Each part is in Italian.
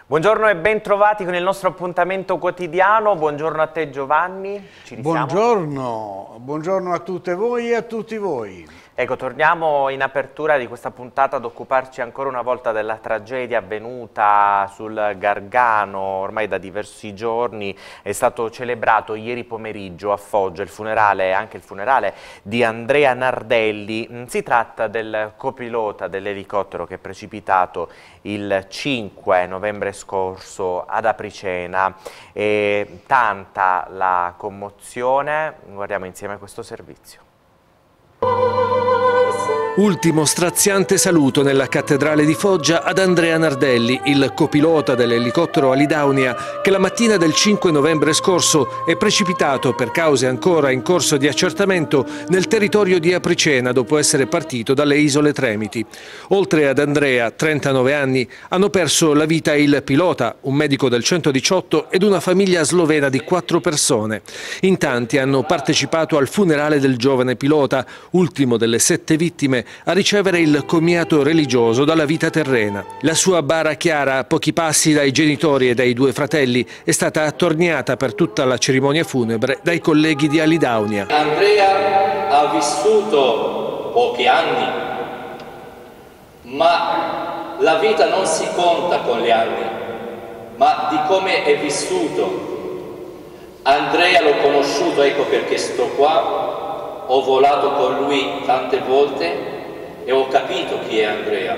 Buongiorno e ben trovati con il nostro appuntamento quotidiano. Buongiorno a te Giovanni. Ci risiamo? Buongiorno a tutte voi e a tutti voi. Ecco, torniamo in apertura di questa puntata ad occuparci ancora una volta della tragedia avvenuta sul Gargano. Ormai da diversi giorni è stato celebrato ieri pomeriggio a Foggia il funerale, anche il funerale di Andrea Nardelli. Si tratta del copilota dell'elicottero che è precipitato il 5 novembre scorso ad Apricena. E tanta la commozione, guardiamo insieme questo servizio. Ultimo straziante saluto nella cattedrale di Foggia ad Andrea Nardelli, il copilota dell'elicottero Alidaunia che la mattina del 5 novembre scorso è precipitato per cause ancora in corso di accertamento nel territorio di Apricena dopo essere partito dalle Isole Tremiti. Oltre ad Andrea, 39 anni, hanno perso la vita il pilota, un medico del 118 ed una famiglia slovena di 4 persone. In tanti hanno partecipato al funerale del giovane pilota, ultimo delle 7 vittime a ricevere il commiato religioso dalla vita terrena. La sua bara chiara, a pochi passi dai genitori e dai 2 fratelli, è stata attorniata per tutta la cerimonia funebre dai colleghi di Alidaunia. Andrea ha vissuto pochi anni, ma la vita non si conta con gli anni, ma di come è vissuto. Andrea l'ho conosciuto, ecco perché sto qua, ho volato con lui tante volte e ho capito chi è Andrea.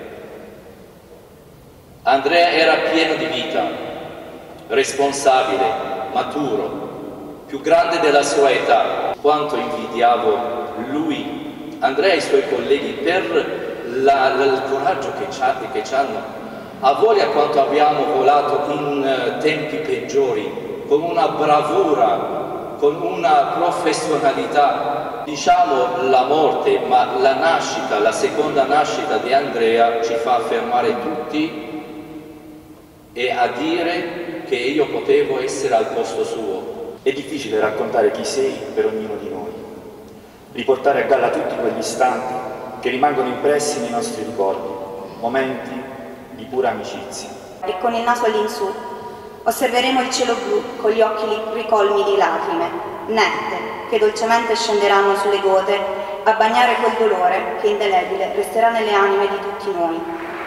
Andrea era pieno di vita, responsabile, maturo, più grande della sua età. Quanto invidiavo lui, Andrea e i suoi colleghi per il coraggio che hanno. A voglia quanto abbiamo volato in tempi peggiori, con una bravura, con una professionalità. Diciamo la morte, ma la nascita, la seconda nascita di Andrea ci fa fermare tutti e a dire che io potevo essere al posto suo. È difficile raccontare chi sei per ognuno di noi, riportare a galla tutti quegli istanti che rimangono impressi nei nostri ricordi, momenti di pura amicizia. E con il naso all'insù osserveremo il cielo blu con gli occhi ricolmi di lacrime, nette, che dolcemente scenderanno sulle gote a bagnare quel dolore che indelebile resterà nelle anime di tutti noi.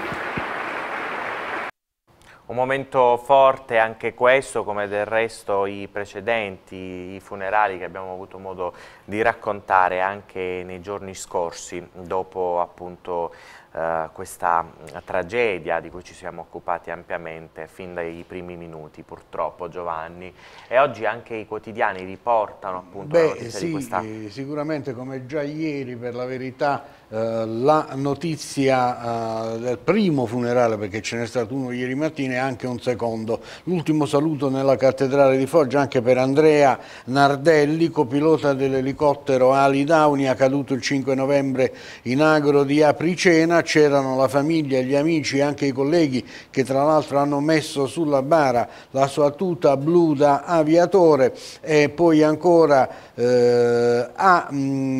Un momento forte anche questo, come del resto i precedenti, i funerali che abbiamo avuto modo di raccontare anche nei giorni scorsi, dopo appunto questa tragedia di cui ci siamo occupati ampiamente fin dai primi minuti, purtroppo Giovanni. E oggi anche i quotidiani riportano appunto la notizia di questa... Sicuramente, come già ieri per la verità, la notizia del primo funerale, perché ce n'è stato uno ieri mattina e anche un secondo. L'ultimo saluto nella cattedrale di Foggia anche per Andrea Nardelli, copilota dell'elicottero Alidaunia, caduto il 5 novembre in agro di Apricena. C'erano la famiglia, gli amici e anche i colleghi che tra l'altro hanno messo sulla bara la sua tuta blu da aviatore, e poi ancora a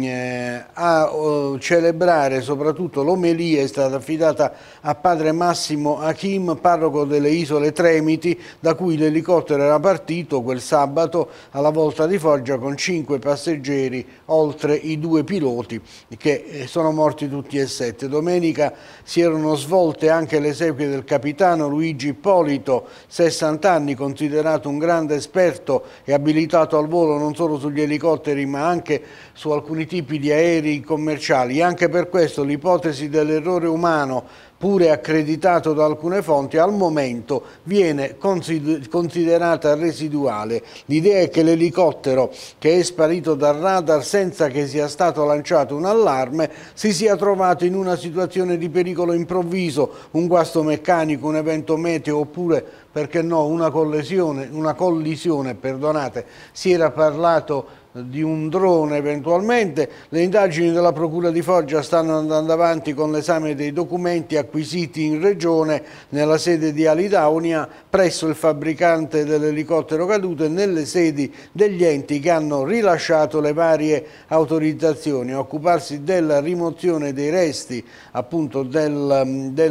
celebrare soprattutto l'omelia è stata affidata a padre Massimo Achim, parroco delle Isole Tremiti, da cui l'elicottero era partito quel sabato alla volta di Foggia con 5 passeggeri, oltre i 2 piloti che sono morti tutti e 7. Domenica si erano svolte anche le esequie del capitano Luigi Ippolito, 60 anni, considerato un grande esperto e abilitato al volo non solo sugli elicotteri ma anche su alcuni tipi di aerei commerciali. Anche per questo l'ipotesi dell'errore umano, pure accreditato da alcune fonti, al momento viene considerata residuale. L'idea è che l'elicottero, che è sparito dal radar senza che sia stato lanciato un allarme, si sia trovato in una situazione di pericolo improvviso, un guasto meccanico, un evento meteo oppure, perché no, una collisione, perdonate. Si era parlato di un drone eventualmente. Le indagini della Procura di Foggia stanno andando avanti con l'esame dei documenti acquisiti in regione nella sede di Alidaunia presso il fabbricante dell'elicottero caduto e nelle sedi degli enti che hanno rilasciato le varie autorizzazioni. A occuparsi della rimozione dei resti appunto della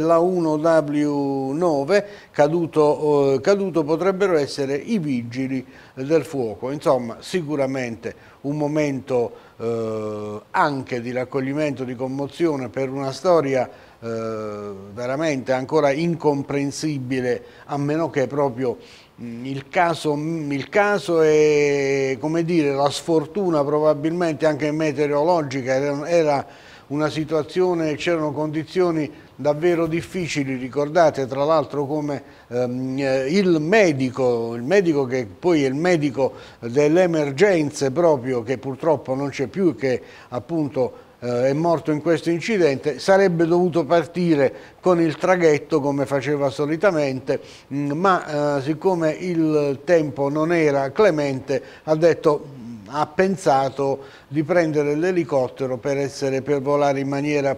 1W9 caduto potrebbero essere i vigili del fuoco. Insomma, sicuramente un momento anche di raccoglimento, di commozione per una storia veramente ancora incomprensibile, a meno che proprio il caso è, come dire, la sfortuna probabilmente anche meteorologica, era una situazione, c'erano condizioni davvero difficili. Ricordate tra l'altro come il medico che poi è il medico delle emergenze proprio, che purtroppo non c'è più, che appunto è morto in questo incidente, sarebbe dovuto partire con il traghetto come faceva solitamente, ma siccome il tempo non era clemente ha pensato di prendere l'elicottero per arrivare in maniera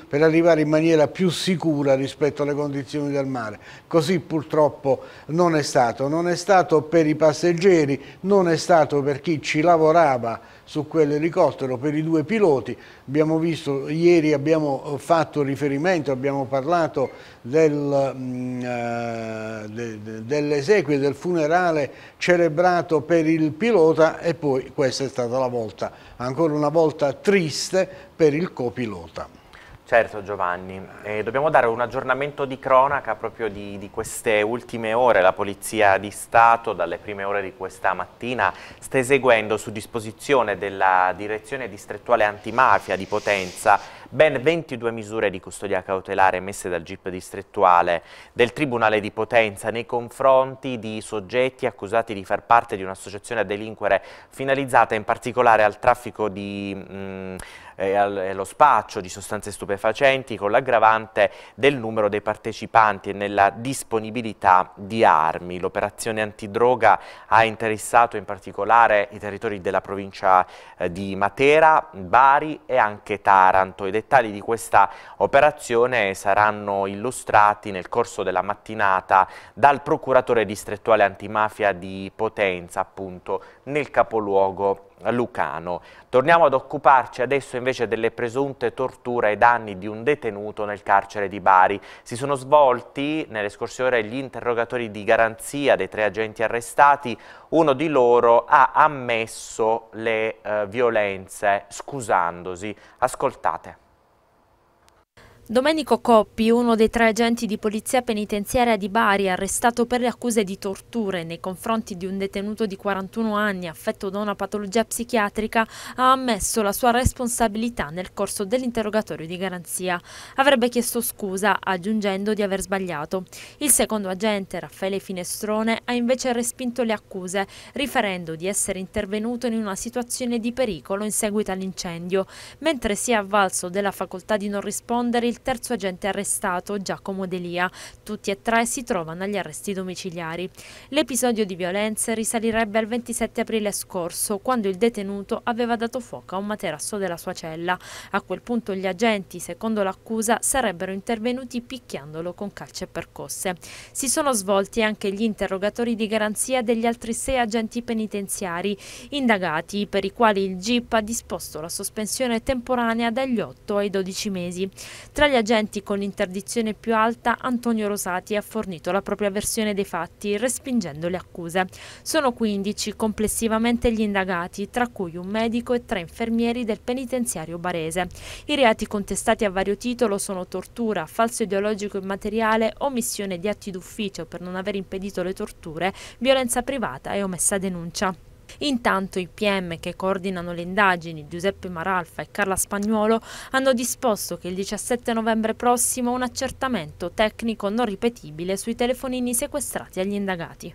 più sicura rispetto alle condizioni del mare. Così purtroppo non è stato per i passeggeri, non è stato per chi ci lavorava su quell'elicottero, per i due piloti. Abbiamo visto, ieri abbiamo fatto riferimento, abbiamo parlato delle esequie del funerale celebrato per il pilota, e poi questa è stata la volta, ancora una volta triste per il copilota. Certo Giovanni, dobbiamo dare un aggiornamento di cronaca proprio di queste ultime ore. La Polizia di Stato dalle prime ore di questa mattina sta eseguendo su disposizione della Direzione Distrettuale Antimafia di Potenza ben 22 misure di custodia cautelare emesse dal GIP distrettuale del Tribunale di Potenza nei confronti di soggetti accusati di far parte di un'associazione a delinquere finalizzata in particolare al traffico e allo spaccio di sostanze stupefacenti, con l'aggravante del numero dei partecipanti e nella disponibilità di armi. L'operazione antidroga ha interessato in particolare i territori della provincia di Matera, Bari e anche Taranto. I dettagli di questa operazione saranno illustrati nel corso della mattinata dal procuratore distrettuale antimafia di Potenza, appunto nel capoluogo lucano. Torniamo ad occuparci adesso invece delle presunte torture ai danni di un detenuto nel carcere di Bari. Si sono svolti nelle scorse ore gli interrogatori di garanzia dei 3 agenti arrestati. Uno di loro ha ammesso le violenze scusandosi. Ascoltate. Domenico Coppi, uno dei 3 agenti di polizia penitenziaria di Bari, arrestato per le accuse di torture nei confronti di un detenuto di 41 anni affetto da una patologia psichiatrica, ha ammesso la sua responsabilità nel corso dell'interrogatorio di garanzia. Avrebbe chiesto scusa, aggiungendo di aver sbagliato. Il secondo agente, Raffaele Finestrone, ha invece respinto le accuse, riferendo di essere intervenuto in una situazione di pericolo in seguito all'incendio, mentre si è avvalso della facoltà di non rispondere il terzo agente arrestato, Giacomo Delia. Tutti e 3 si trovano agli arresti domiciliari. L'episodio di violenze risalirebbe al 27 aprile scorso, quando il detenuto aveva dato fuoco a un materasso della sua cella. A quel punto gli agenti, secondo l'accusa, sarebbero intervenuti picchiandolo con calci e percosse. Si sono svolti anche gli interrogatori di garanzia degli altri 6 agenti penitenziari indagati, per i quali il GIP ha disposto la sospensione temporanea dagli 8 ai 12 mesi. Tra gli agenti con l'interdizione più alta, Antonio Rosati ha fornito la propria versione dei fatti, respingendo le accuse. Sono 15 complessivamente gli indagati, tra cui un medico e 3 infermieri del penitenziario barese. I reati contestati a vario titolo sono tortura, falso ideologico immateriale, omissione di atti d'ufficio per non aver impedito le torture, violenza privata e omessa denuncia. Intanto i PM che coordinano le indagini, Giuseppe Maralfa e Carla Spagnuolo, hanno disposto che il 17 novembre prossimo un accertamento tecnico non ripetibile sui telefonini sequestrati agli indagati.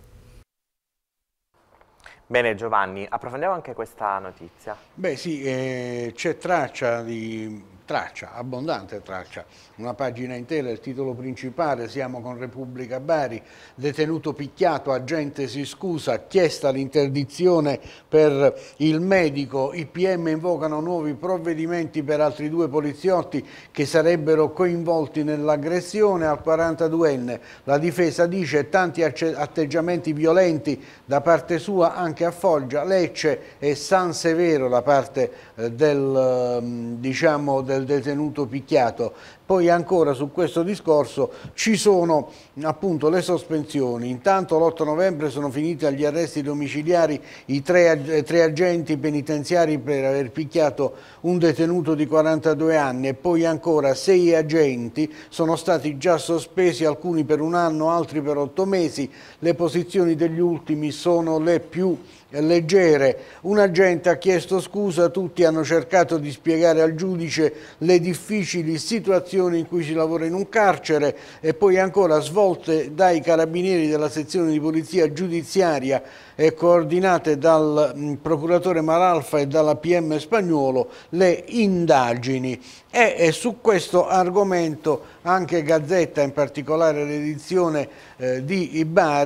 Bene Giovanni, approfondiamo anche questa notizia. Beh sì, c'è traccia traccia, abbondante traccia, una pagina intera, il titolo principale: siamo con Repubblica Bari, detenuto picchiato, agente si scusa, chiesta l'interdizione per il medico, i PM invocano nuovi provvedimenti per altri 2 poliziotti che sarebbero coinvolti nell'aggressione al 42enne, la difesa dice tanti atteggiamenti violenti da parte sua anche a Foggia, Lecce e San Severo da parte del detenuto picchiato. Poi ancora su questo discorso ci sono appunto le sospensioni. Intanto l'8 novembre sono finiti agli arresti domiciliari i tre agenti penitenziari per aver picchiato un detenuto di 42 anni e poi ancora 6 agenti sono stati già sospesi, alcuni per 1 anno, altri per 8 mesi. Le posizioni degli ultimi sono le più leggere. Un agente ha chiesto scusa, tutti hanno cercato di spiegare al giudice le difficili situazioni in cui si lavora in un carcere e poi ancora svolte dai carabinieri della sezione di polizia giudiziaria e coordinate dal procuratore Maralfa e dalla PM Spagnuolo le indagini. E su questo argomento anche Gazzetta, in particolare l'edizione di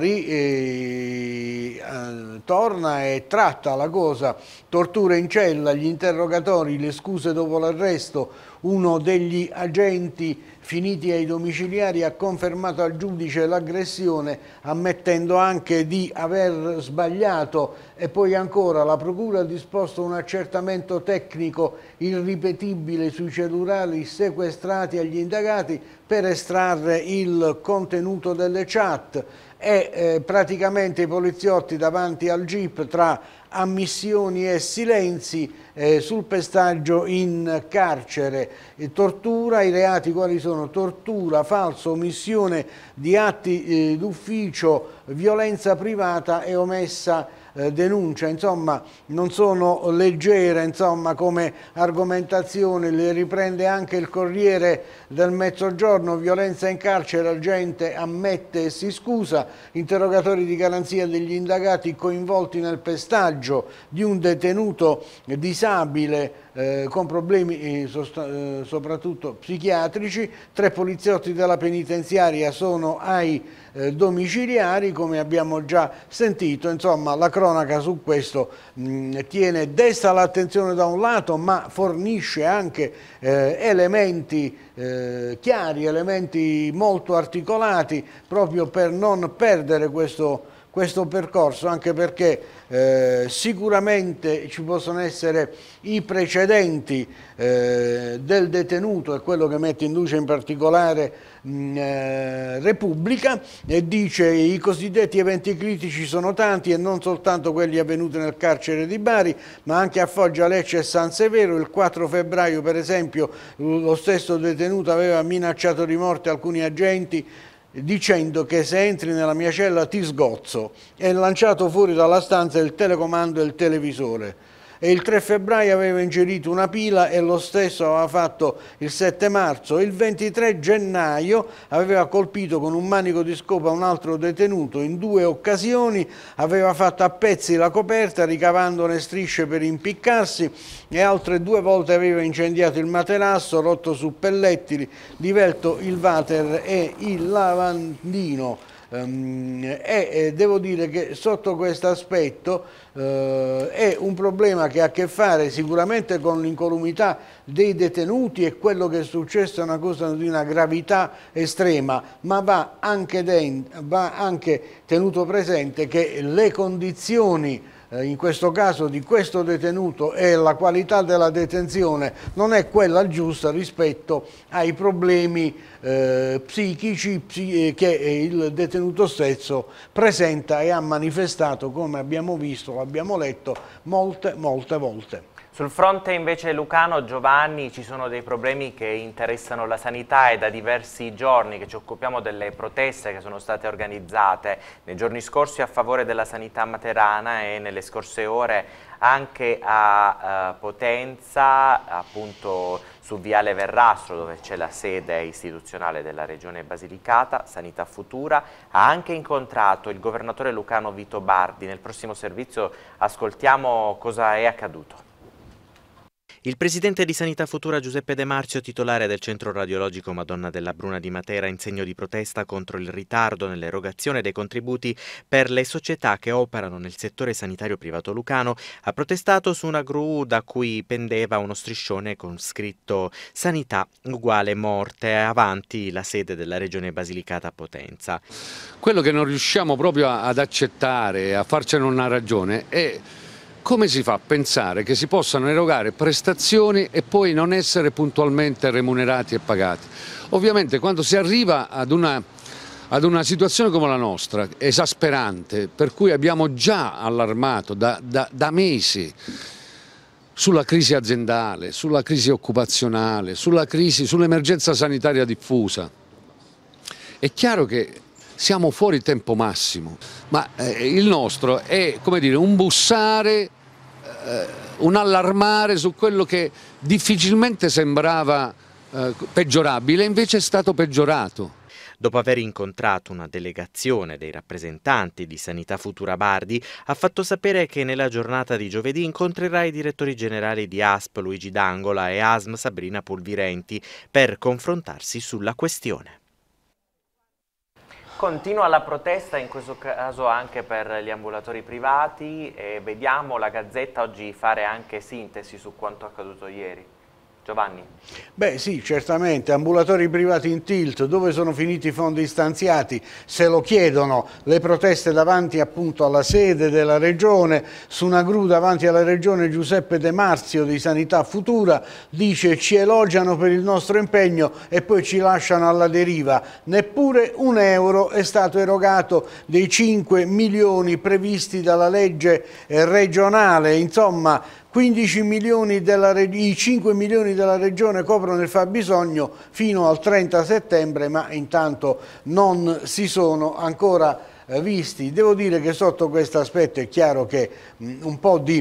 Bari, torna e tratta la cosa: torture in cella, gli interrogatori, le scuse dopo l'arresto. Uno degli agenti finiti ai domiciliari ha confermato al giudice l'aggressione, ammettendo anche di aver sbagliato. E poi ancora la procura ha disposto un accertamento tecnico irripetibile sui cellulari sequestrati agli indagati per estrarre il contenuto delle chat e praticamente i poliziotti davanti al GIP tra ammissioni e silenzi sul pestaggio in carcere. Tortura, i reati quali sono? Tortura, falso, omissione di atti d'ufficio, violenza privata e omessa denuncia. Insomma, non sono leggere, insomma, come argomentazione. Le riprende anche il Corriere del Mezzogiorno: violenza in carcere, agente ammette e si scusa, interrogatori di garanzia degli indagati coinvolti nel pestaggio di un detenuto disabile con problemi soprattutto psichiatrici. 3 poliziotti della penitenziaria sono ai domiciliari, come abbiamo già sentito. Insomma, la cronaca su questo desta l'attenzione da un lato, ma fornisce anche elementi chiari, elementi molto articolati, proprio per non perdere questo percorso, anche perché sicuramente ci possono essere i precedenti del detenuto, è quello che mette in luce in particolare Repubblica, e dice: i cosiddetti eventi critici sono tanti e non soltanto quelli avvenuti nel carcere di Bari, ma anche a Foggia, Lecce e San Severo. Il 4 febbraio per esempio lo stesso detenuto aveva minacciato di morte alcuni agenti dicendo che se entri nella mia cella ti sgozzo, e lanciato fuori dalla stanza il telecomando e il televisore. E il 3 febbraio aveva ingerito una pila e lo stesso aveva fatto il 7 marzo. Il 23 gennaio aveva colpito con un manico di scopa un altro detenuto. In 2 occasioni aveva fatto a pezzi la coperta ricavandone strisce per impiccarsi, e altre 2 volte aveva incendiato il materasso, rotto su pellettili, divelto il water e il lavandino. Devo dire che sotto questo aspetto è un problema che ha a che fare sicuramente con l'incolumità dei detenuti, e quello che è successo è una cosa di una gravità estrema, ma va anche tenuto presente che le condizioni in questo caso di questo detenuto e la qualità della detenzione non è quella giusta rispetto ai problemi psichici che il detenuto stesso presenta e ha manifestato, come abbiamo visto, l'abbiamo letto molte volte. Sul fronte invece lucano, Giovanni, ci sono dei problemi che interessano la sanità. È da diversi giorni che ci occupiamo delle proteste che sono state organizzate nei giorni scorsi a favore della sanità materana e nelle scorse ore anche a Potenza, appunto su Viale Verrastro, dove c'è la sede istituzionale della Regione Basilicata. Sanità Futura ha anche incontrato il governatore lucano Vito Bardi. Nel prossimo servizio ascoltiamo cosa è accaduto. Il presidente di Sanità Futura Giuseppe De Marzio, titolare del centro radiologico Madonna della Bruna di Matera, in segno di protesta contro il ritardo nell'erogazione dei contributi per le società che operano nel settore sanitario privato lucano, ha protestato su una gru da cui pendeva uno striscione con scritto "Sanità uguale morte", avanti la sede della regione Basilicata a Potenza. Quello che non riusciamo proprio ad accettare, a farcene una ragione, è come si fa a pensare che si possano erogare prestazioni e poi non essere puntualmente remunerati e pagati. Ovviamente quando si arriva ad una situazione come la nostra, esasperante, per cui abbiamo già allarmato da mesi sulla crisi aziendale, sulla crisi occupazionale, sull'emergenza sanitaria diffusa, è chiaro che siamo fuori tempo massimo, ma il nostro è, come dire, un bussare, un allarmare su quello che difficilmente sembrava peggiorabile, invece è stato peggiorato. Dopo aver incontrato una delegazione dei rappresentanti di Sanità Futura Bardi, ha fatto sapere che nella giornata di giovedì incontrerà i direttori generali di ASP Luigi D'Angola e ASM Sabrina Pulvirenti per confrontarsi sulla questione. Continua la protesta, in questo caso anche per gli ambulatori privati, e vediamo la Gazzetta oggi fare anche sintesi su quanto accaduto ieri. Giovanni. Beh sì, certamente, ambulatori privati in tilt, dove sono finiti i fondi stanziati? Se lo chiedono, le proteste davanti appunto alla sede della Regione, su una gru davanti alla Regione Giuseppe De Marzio di Sanità Futura dice: ci elogiano per il nostro impegno e poi ci lasciano alla deriva. Neppure un euro è stato erogato dei 5 milioni previsti dalla legge regionale, insomma 15 milioni i 5 milioni della Regione coprono il fabbisogno fino al 30 settembre, ma intanto non si sono ancora visti. Devo dire che sotto questo aspetto è chiaro che un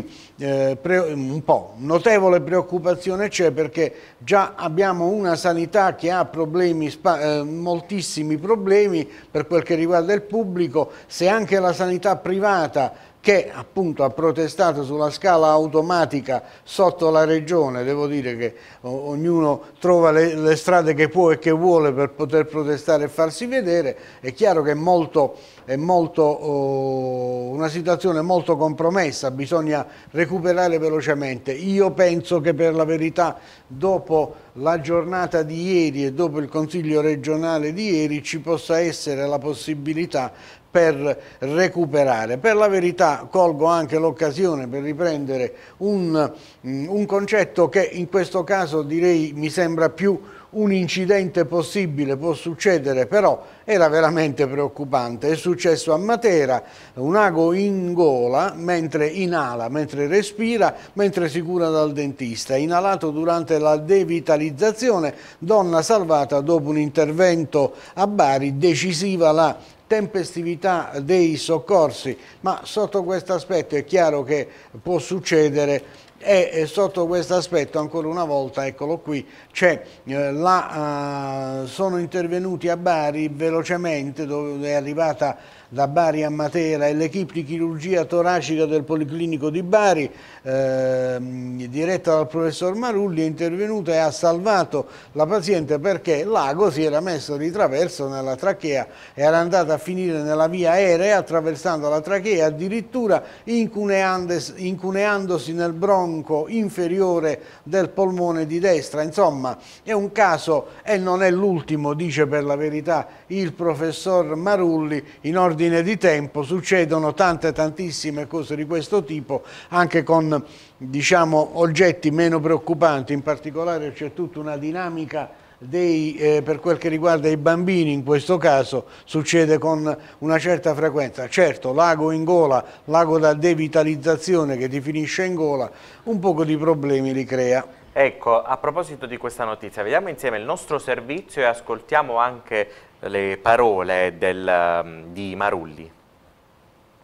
po' notevole preoccupazione c'è, perché già abbiamo una sanità che ha problemi, moltissimi problemi per quel che riguarda il pubblico. Se anche la sanità privata, che appunto ha protestato sulla scala automatica sotto la Regione, devo dire che ognuno trova le strade che può e che vuole per poter protestare e farsi vedere, è chiaro che è una situazione molto compromessa, bisogna recuperare velocemente. Io penso che per la verità dopo la giornata di ieri e dopo il Consiglio regionale di ieri ci possa essere la possibilità per recuperare. Per la verità colgo anche l'occasione per riprendere un concetto che in questo caso direi mi sembra più un incidente possibile, può succedere, però era veramente preoccupante. È successo a Matera, un ago in gola mentre inala, mentre respira, mentre si cura dal dentista, inalato durante la devitalizzazione, donna salvata dopo un intervento a Bari, decisiva la tempestività dei soccorsi, ma sotto questo aspetto è chiaro che può succedere. E sotto questo aspetto, ancora una volta, eccolo qui, sono intervenuti a Bari velocemente, dove è arrivata da Bari a Matera l'equipe di chirurgia toracica del Policlinico di Bari, diretta dal professor Marulli, è intervenuta e ha salvato la paziente perché l'ago si era messo di traverso nella trachea, era andata a finire nella via aerea, attraversando la trachea, addirittura incuneandosi nel bronco inferiore del polmone di destra. Insomma, è un caso e non è l'ultimo, dice per la verità il professor Marulli. In ordine di tempo succedono tantissime cose di questo tipo, anche con, diciamo, oggetti meno preoccupanti. In particolare c'è tutta una dinamica per quel che riguarda i bambini. In questo caso succede con una certa frequenza. Certo, l'ago in gola, l'ago da devitalizzazione che ti finisce in gola, un poco di problemi li crea. Ecco, a proposito di questa notizia, vediamo insieme il nostro servizio e ascoltiamo anche le parole di Marulli.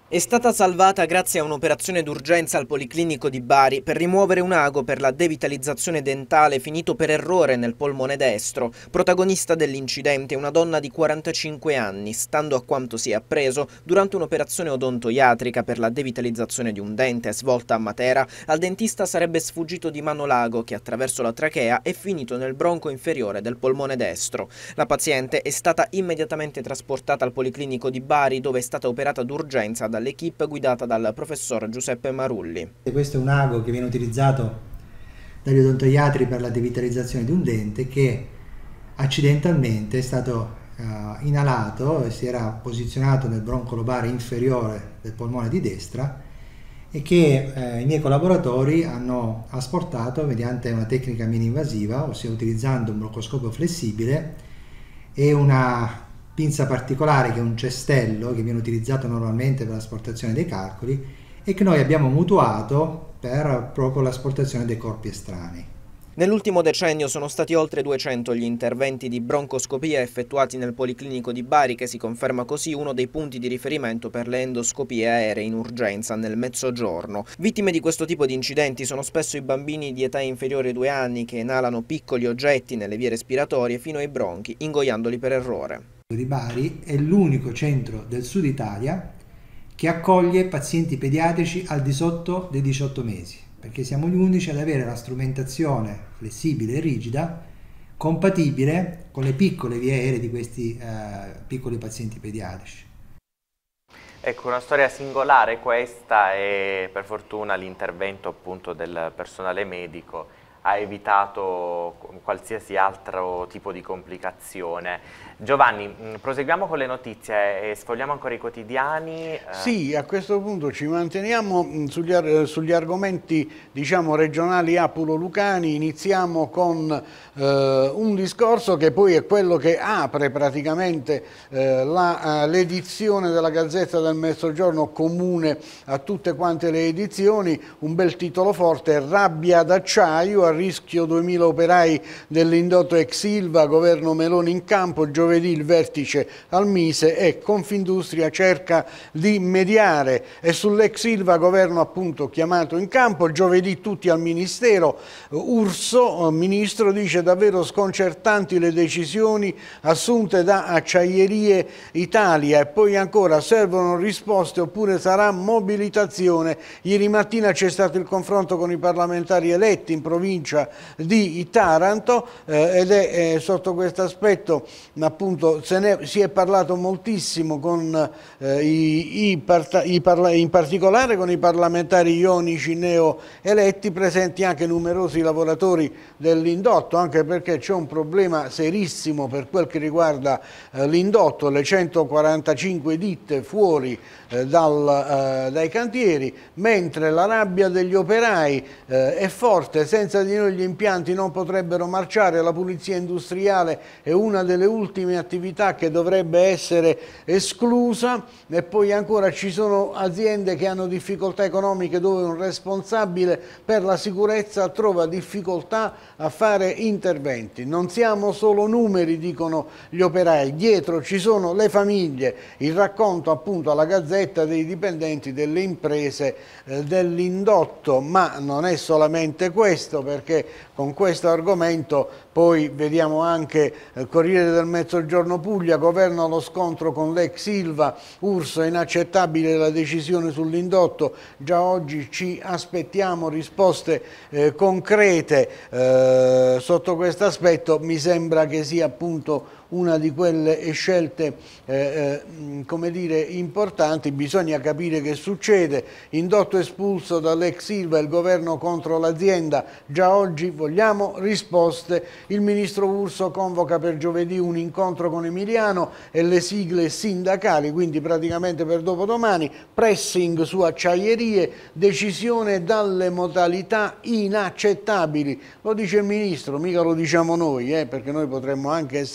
È stata salvata grazie a un'operazione d'urgenza al Policlinico di Bari per rimuovere un ago per la devitalizzazione dentale finito per errore nel polmone destro. Protagonista dell'incidente è una donna di 45 anni, stando a quanto si è appreso, durante un'operazione odontoiatrica per la devitalizzazione di un dente svolta a Matera, al dentista sarebbe sfuggito di mano l'ago che attraverso la trachea è finito nel bronco inferiore del polmone destro. La paziente è stata immediatamente trasportata al Policlinico di Bari, dove è stata operata d'urgenza dall'equipe guidata dal professor Giuseppe Marulli. Questo è un ago che viene utilizzato dagli odontoiatri per la devitalizzazione di un dente che accidentalmente è stato inalato e si era posizionato nel bronco lobare inferiore del polmone di destra e che i miei collaboratori hanno asportato mediante una tecnica mini-invasiva, ossia utilizzando un broncoscopio flessibile e una pinza particolare che è un cestello che viene utilizzato normalmente per l'asportazione dei calcoli e che noi abbiamo mutuato per proprio l'asportazione dei corpi estranei. Nell'ultimo decennio sono stati oltre 200 gli interventi di broncoscopia effettuati nel Policlinico di Bari, che si conferma così uno dei punti di riferimento per le endoscopie aeree in urgenza nel Mezzogiorno. Vittime di questo tipo di incidenti sono spesso i bambini di età inferiore ai 2 anni che inalano piccoli oggetti nelle vie respiratorie fino ai bronchi, ingoiandoli per errore. Di Bari è l'unico centro del sud Italia che accoglie pazienti pediatrici al di sotto dei 18 mesi, perché siamo gli unici ad avere la strumentazione flessibile e rigida compatibile con le piccole vie aeree di questi piccoli pazienti pediatrici. Ecco, una storia singolare questa, e per fortuna l'intervento appunto del personale medico ha evitato qualsiasi altro tipo di complicazione. Giovanni, proseguiamo con le notizie e sfogliamo ancora i quotidiani. Sì, a questo punto ci manteniamo sugli argomenti, diciamo, regionali apulo-lucani. Iniziamo con un discorso che poi è quello che apre praticamente l'edizione della Gazzetta del Mezzogiorno, comune a tutte quante le edizioni. Un bel titolo forte: rabbia d'acciaio, a rischio 2000 operai dell'indotto ex Ilva, governo Meloni in campo, giovedì il vertice al Mise e Confindustria cerca di mediare. E sull'ex Ilva governo appunto chiamato in campo, giovedì tutti al Ministero. Urso, ministro, dice davvero sconcertanti le decisioni assunte da Acciaierie Italia, e poi ancora servono risposte oppure sarà mobilitazione. Ieri mattina c'è stato il confronto con i parlamentari eletti in provincia di Taranto ed è sotto questo aspetto appunto si è parlato moltissimo con in particolare con i parlamentari ionici neoeletti, presenti anche numerosi lavoratori dell'indotto, anche perché c'è un problema serissimo per quel che riguarda l'indotto, le 145 ditte fuori dai cantieri, mentre la rabbia degli operai è forte. Senza di noi gli impianti non potrebbero marciare, la pulizia industriale è una delle ultime attività che dovrebbe essere esclusa, e poi ancora ci sono aziende che hanno difficoltà economiche dove un responsabile per la sicurezza trova difficoltà a fare interventi. Non siamo solo numeri, dicono gli operai, dietro ci sono le famiglie. Il racconto appunto alla Gazzetta dei dipendenti delle imprese dell'indotto, ma non è solamente questo, perché con questo argomento poi vediamo anche il Corriere del Mezzogiorno Puglia, governo allo scontro con l'ex Ilva, Urso, inaccettabile la decisione sull'indotto, già oggi ci aspettiamo risposte concrete sotto questo aspetto. Mi sembra che sia appunto una di quelle scelte come dire importanti. Bisogna capire che succede. Indotto espulso dall'ex Ilva, il governo contro l'azienda, già oggi vogliamo risposte. Il ministro Urso convoca per giovedì un incontro con Emiliano e le sigle sindacali, quindi praticamente per dopodomani. Pressing su acciaierie, decisione dalle modalità inaccettabili. Lo dice il ministro, mica lo diciamo noi, perché noi potremmo anche essere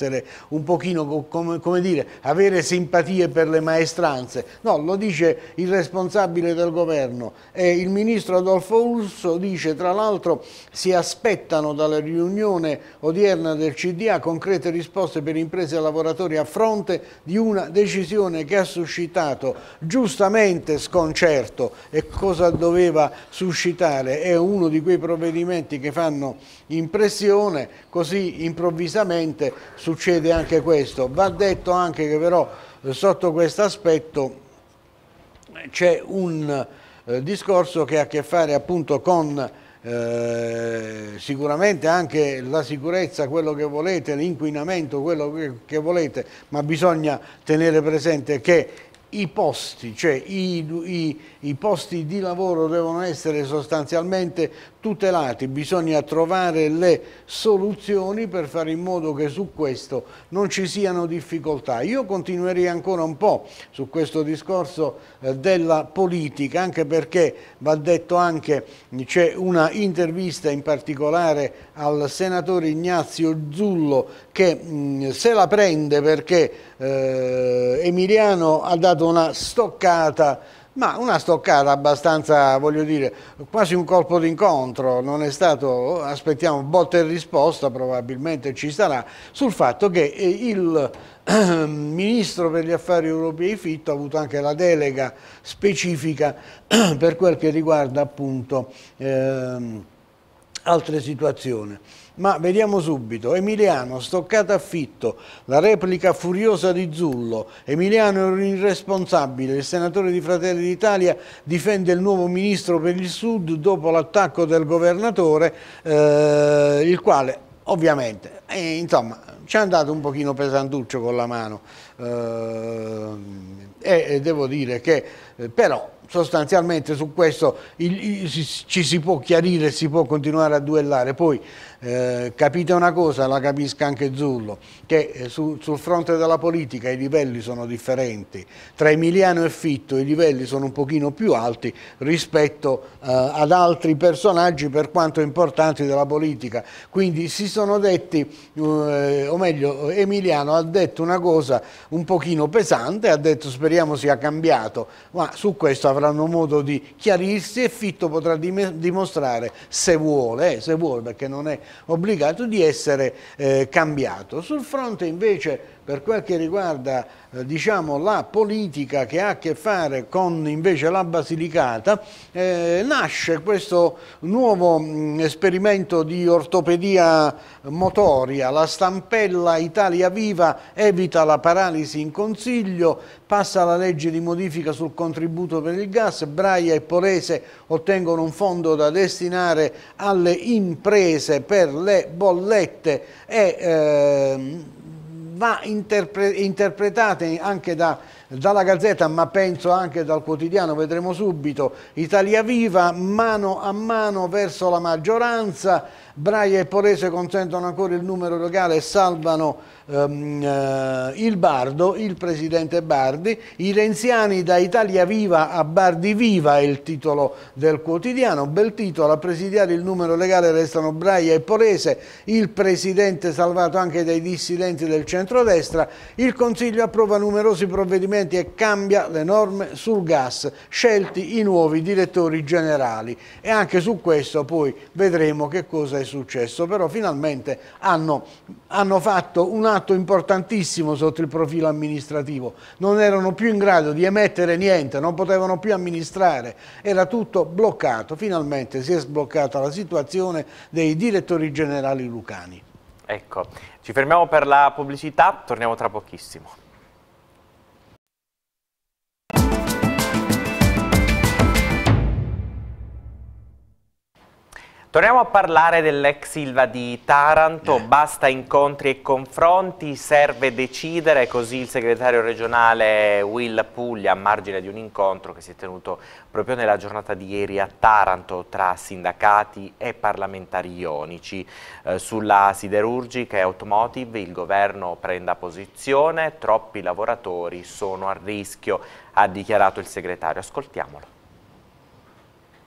un pochino, come dire, avere simpatie per le maestranze. No, lo dice il responsabile del governo, e il ministro Adolfo Urso dice, tra l'altro, si aspettano dalla riunione odierna del CDA concrete risposte per imprese e lavoratori a fronte di una decisione che ha suscitato giustamente sconcerto. E cosa doveva suscitare? È uno di quei provvedimenti che fanno impressione, così improvvisamente succede anche questo. Va detto anche che però sotto questo aspetto c'è un discorso che ha a che fare appunto con sicuramente anche la sicurezza, quello che volete, l'inquinamento, quello che volete, ma bisogna tenere presente che i posti, cioè i posti di lavoro devono essere sostanzialmente tutelati, bisogna trovare le soluzioni per fare in modo che su questo non ci siano difficoltà. Io continuerei ancora un po' su questo discorso della politica, anche perché va detto anche, c'è una intervista in particolare al senatore Ignazio Zullo che se la prende perché Emiliano ha dato una stoccata, ma una stoccata abbastanza, voglio dire, quasi un colpo d'incontro, non è stato, aspettiamo botta e risposta, probabilmente ci sarà, sul fatto che il Ministro per gli Affari Europei Fitto ha avuto anche la delega specifica per quel che riguarda appunto altre situazioni. Ma vediamo subito, Emiliano, stoccata a Fitto, la replica furiosa di Zullo, Emiliano è un irresponsabile, il senatore di Fratelli d'Italia difende il nuovo ministro per il Sud dopo l'attacco del governatore, il quale ovviamente, insomma, ci è andato un pochino pesantuccio con la mano, e devo dire che però sostanzialmente su questo ci si può chiarire, si può continuare a duellare. Poi capite una cosa, la capisca anche Zullo, che sul fronte della politica i livelli sono differenti, tra Emiliano e Fitto i livelli sono un pochino più alti rispetto ad altri personaggi per quanto importanti della politica, quindi si sono detti, o meglio Emiliano ha detto una cosa un pochino pesante, ha detto speriamo sia cambiato, ma su questo avranno modo di chiarirsi e Fitto potrà dimostrare, se vuole, perché non è obbligato, di essere cambiato. Sul fronte invece per quel che riguarda diciamo, la politica che ha a che fare con invece la Basilicata, nasce questo nuovo esperimento di ortopedia motoria, la stampella Italia Viva evita la paralisi in Consiglio, passa la legge di modifica sul contributo per il gas, Braia e Polese ottengono un fondo da destinare alle imprese per le bollette e va interpretate anche dalla Gazzetta, ma penso anche dal quotidiano, vedremo subito, Italia Viva, mano a mano verso la maggioranza, Braia e Polese consentono ancora il numero legale e salvano il Bardo, il presidente Bardi, i renziani da Italia Viva a Bardi Viva è il titolo del quotidiano, bel titolo, a presidiare il numero legale restano Braia e Polese, il presidente salvato anche dai dissidenti del centrodestra, il Consiglio approva numerosi provvedimenti e cambia le norme sul gas, scelti i nuovi direttori generali e anche su questo poi vedremo che cosa è successo, però finalmente hanno fatto un atto importantissimo sotto il profilo amministrativo, non erano più in grado di emettere niente, non potevano più amministrare, era tutto bloccato, finalmente si è sbloccata la situazione dei direttori generali lucani. Ecco, ci fermiamo per la pubblicità, torniamo tra pochissimo. Torniamo a parlare dell'ex Ilva di Taranto, basta incontri e confronti, serve decidere, così il segretario regionale Will Puglia a margine di un incontro che si è tenuto proprio nella giornata di ieri a Taranto tra sindacati e parlamentari ionici. Sulla siderurgica e automotive il governo prenda posizione, troppi lavoratori sono a rischio, ha dichiarato il segretario. Ascoltiamolo.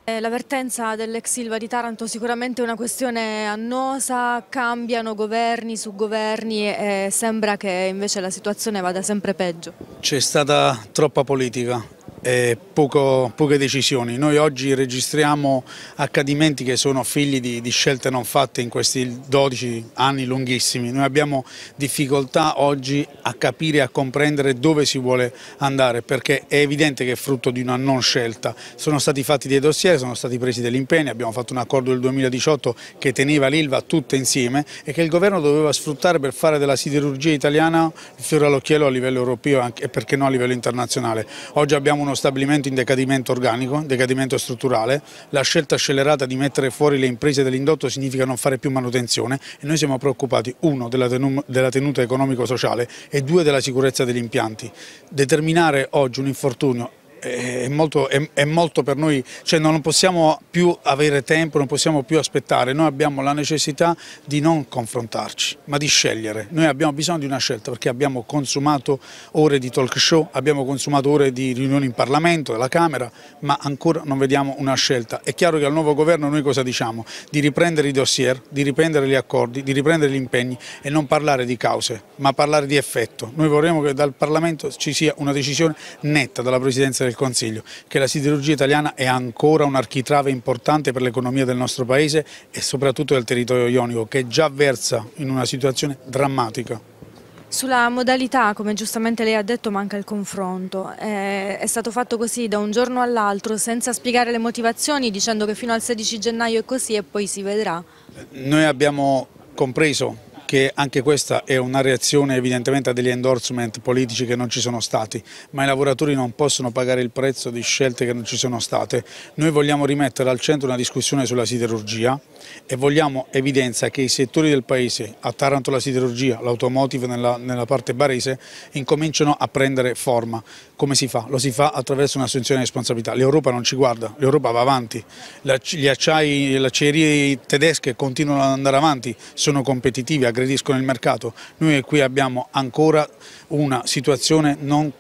La vertenza dell'ex Ilva di Taranto sicuramente è una questione annosa, cambiano governi su governi e sembra che invece la situazione vada sempre peggio. C'è stata troppa politica e poche decisioni. Noi oggi registriamo accadimenti che sono figli di scelte non fatte in questi 12 anni lunghissimi. Noi abbiamo difficoltà oggi a capire e a comprendere dove si vuole andare, perché è evidente che è frutto di una non scelta. Sono stati fatti dei dossier, sono stati presi degli impegni, abbiamo fatto un accordo del 2018 che teneva l'Ilva tutta insieme e che il governo doveva sfruttare per fare della siderurgia italiana il fiore all'occhiello a livello europeo e perché no a livello internazionale. Oggi abbiamo uno stabilimento in decadimento organico, decadimento strutturale. La scelta scellerata di mettere fuori le imprese dell'indotto significa non fare più manutenzione e noi siamo preoccupati, uno, della tenuta economico-sociale e due, della sicurezza degli impianti. Determinare oggi un infortunio è molto per noi, cioè non possiamo più avere tempo, non possiamo più aspettare, noi abbiamo la necessità di non confrontarci, ma di scegliere. Noi abbiamo bisogno di una scelta perché abbiamo consumato ore di talk show, abbiamo consumato ore di riunioni in Parlamento, alla Camera, ma ancora non vediamo una scelta. È chiaro che al nuovo governo noi cosa diciamo? Di riprendere i dossier, di riprendere gli accordi, di riprendere gli impegni e non parlare di cause, ma parlare di effetto. Noi vorremmo che dal Parlamento ci sia una decisione netta dalla Presidenza del Consiglio, che la siderurgia italiana è ancora un architrave importante per l'economia del nostro Paese e soprattutto del territorio ionico, che già versa in una situazione drammatica. Sulla modalità, come giustamente lei ha detto, manca il confronto. È stato fatto così da un giorno all'altro, senza spiegare le motivazioni, dicendo che fino al 16 gennaio è così e poi si vedrà. Noi abbiamo compreso che anche questa è una reazione evidentemente a degli endorsement politici che non ci sono stati, ma i lavoratori non possono pagare il prezzo di scelte che non ci sono state. Noi vogliamo rimettere al centro una discussione sulla siderurgia e vogliamo evidenza che i settori del Paese, a Taranto la siderurgia, l'automotive nella parte barese, incominciano a prendere forma. Come si fa? Lo si fa attraverso un'assunzione di responsabilità. L'Europa non ci guarda, l'Europa va avanti, le acciaierie tedesche continuano ad andare avanti, sono competitivi, aggrediscono il mercato. Noi qui abbiamo ancora una situazione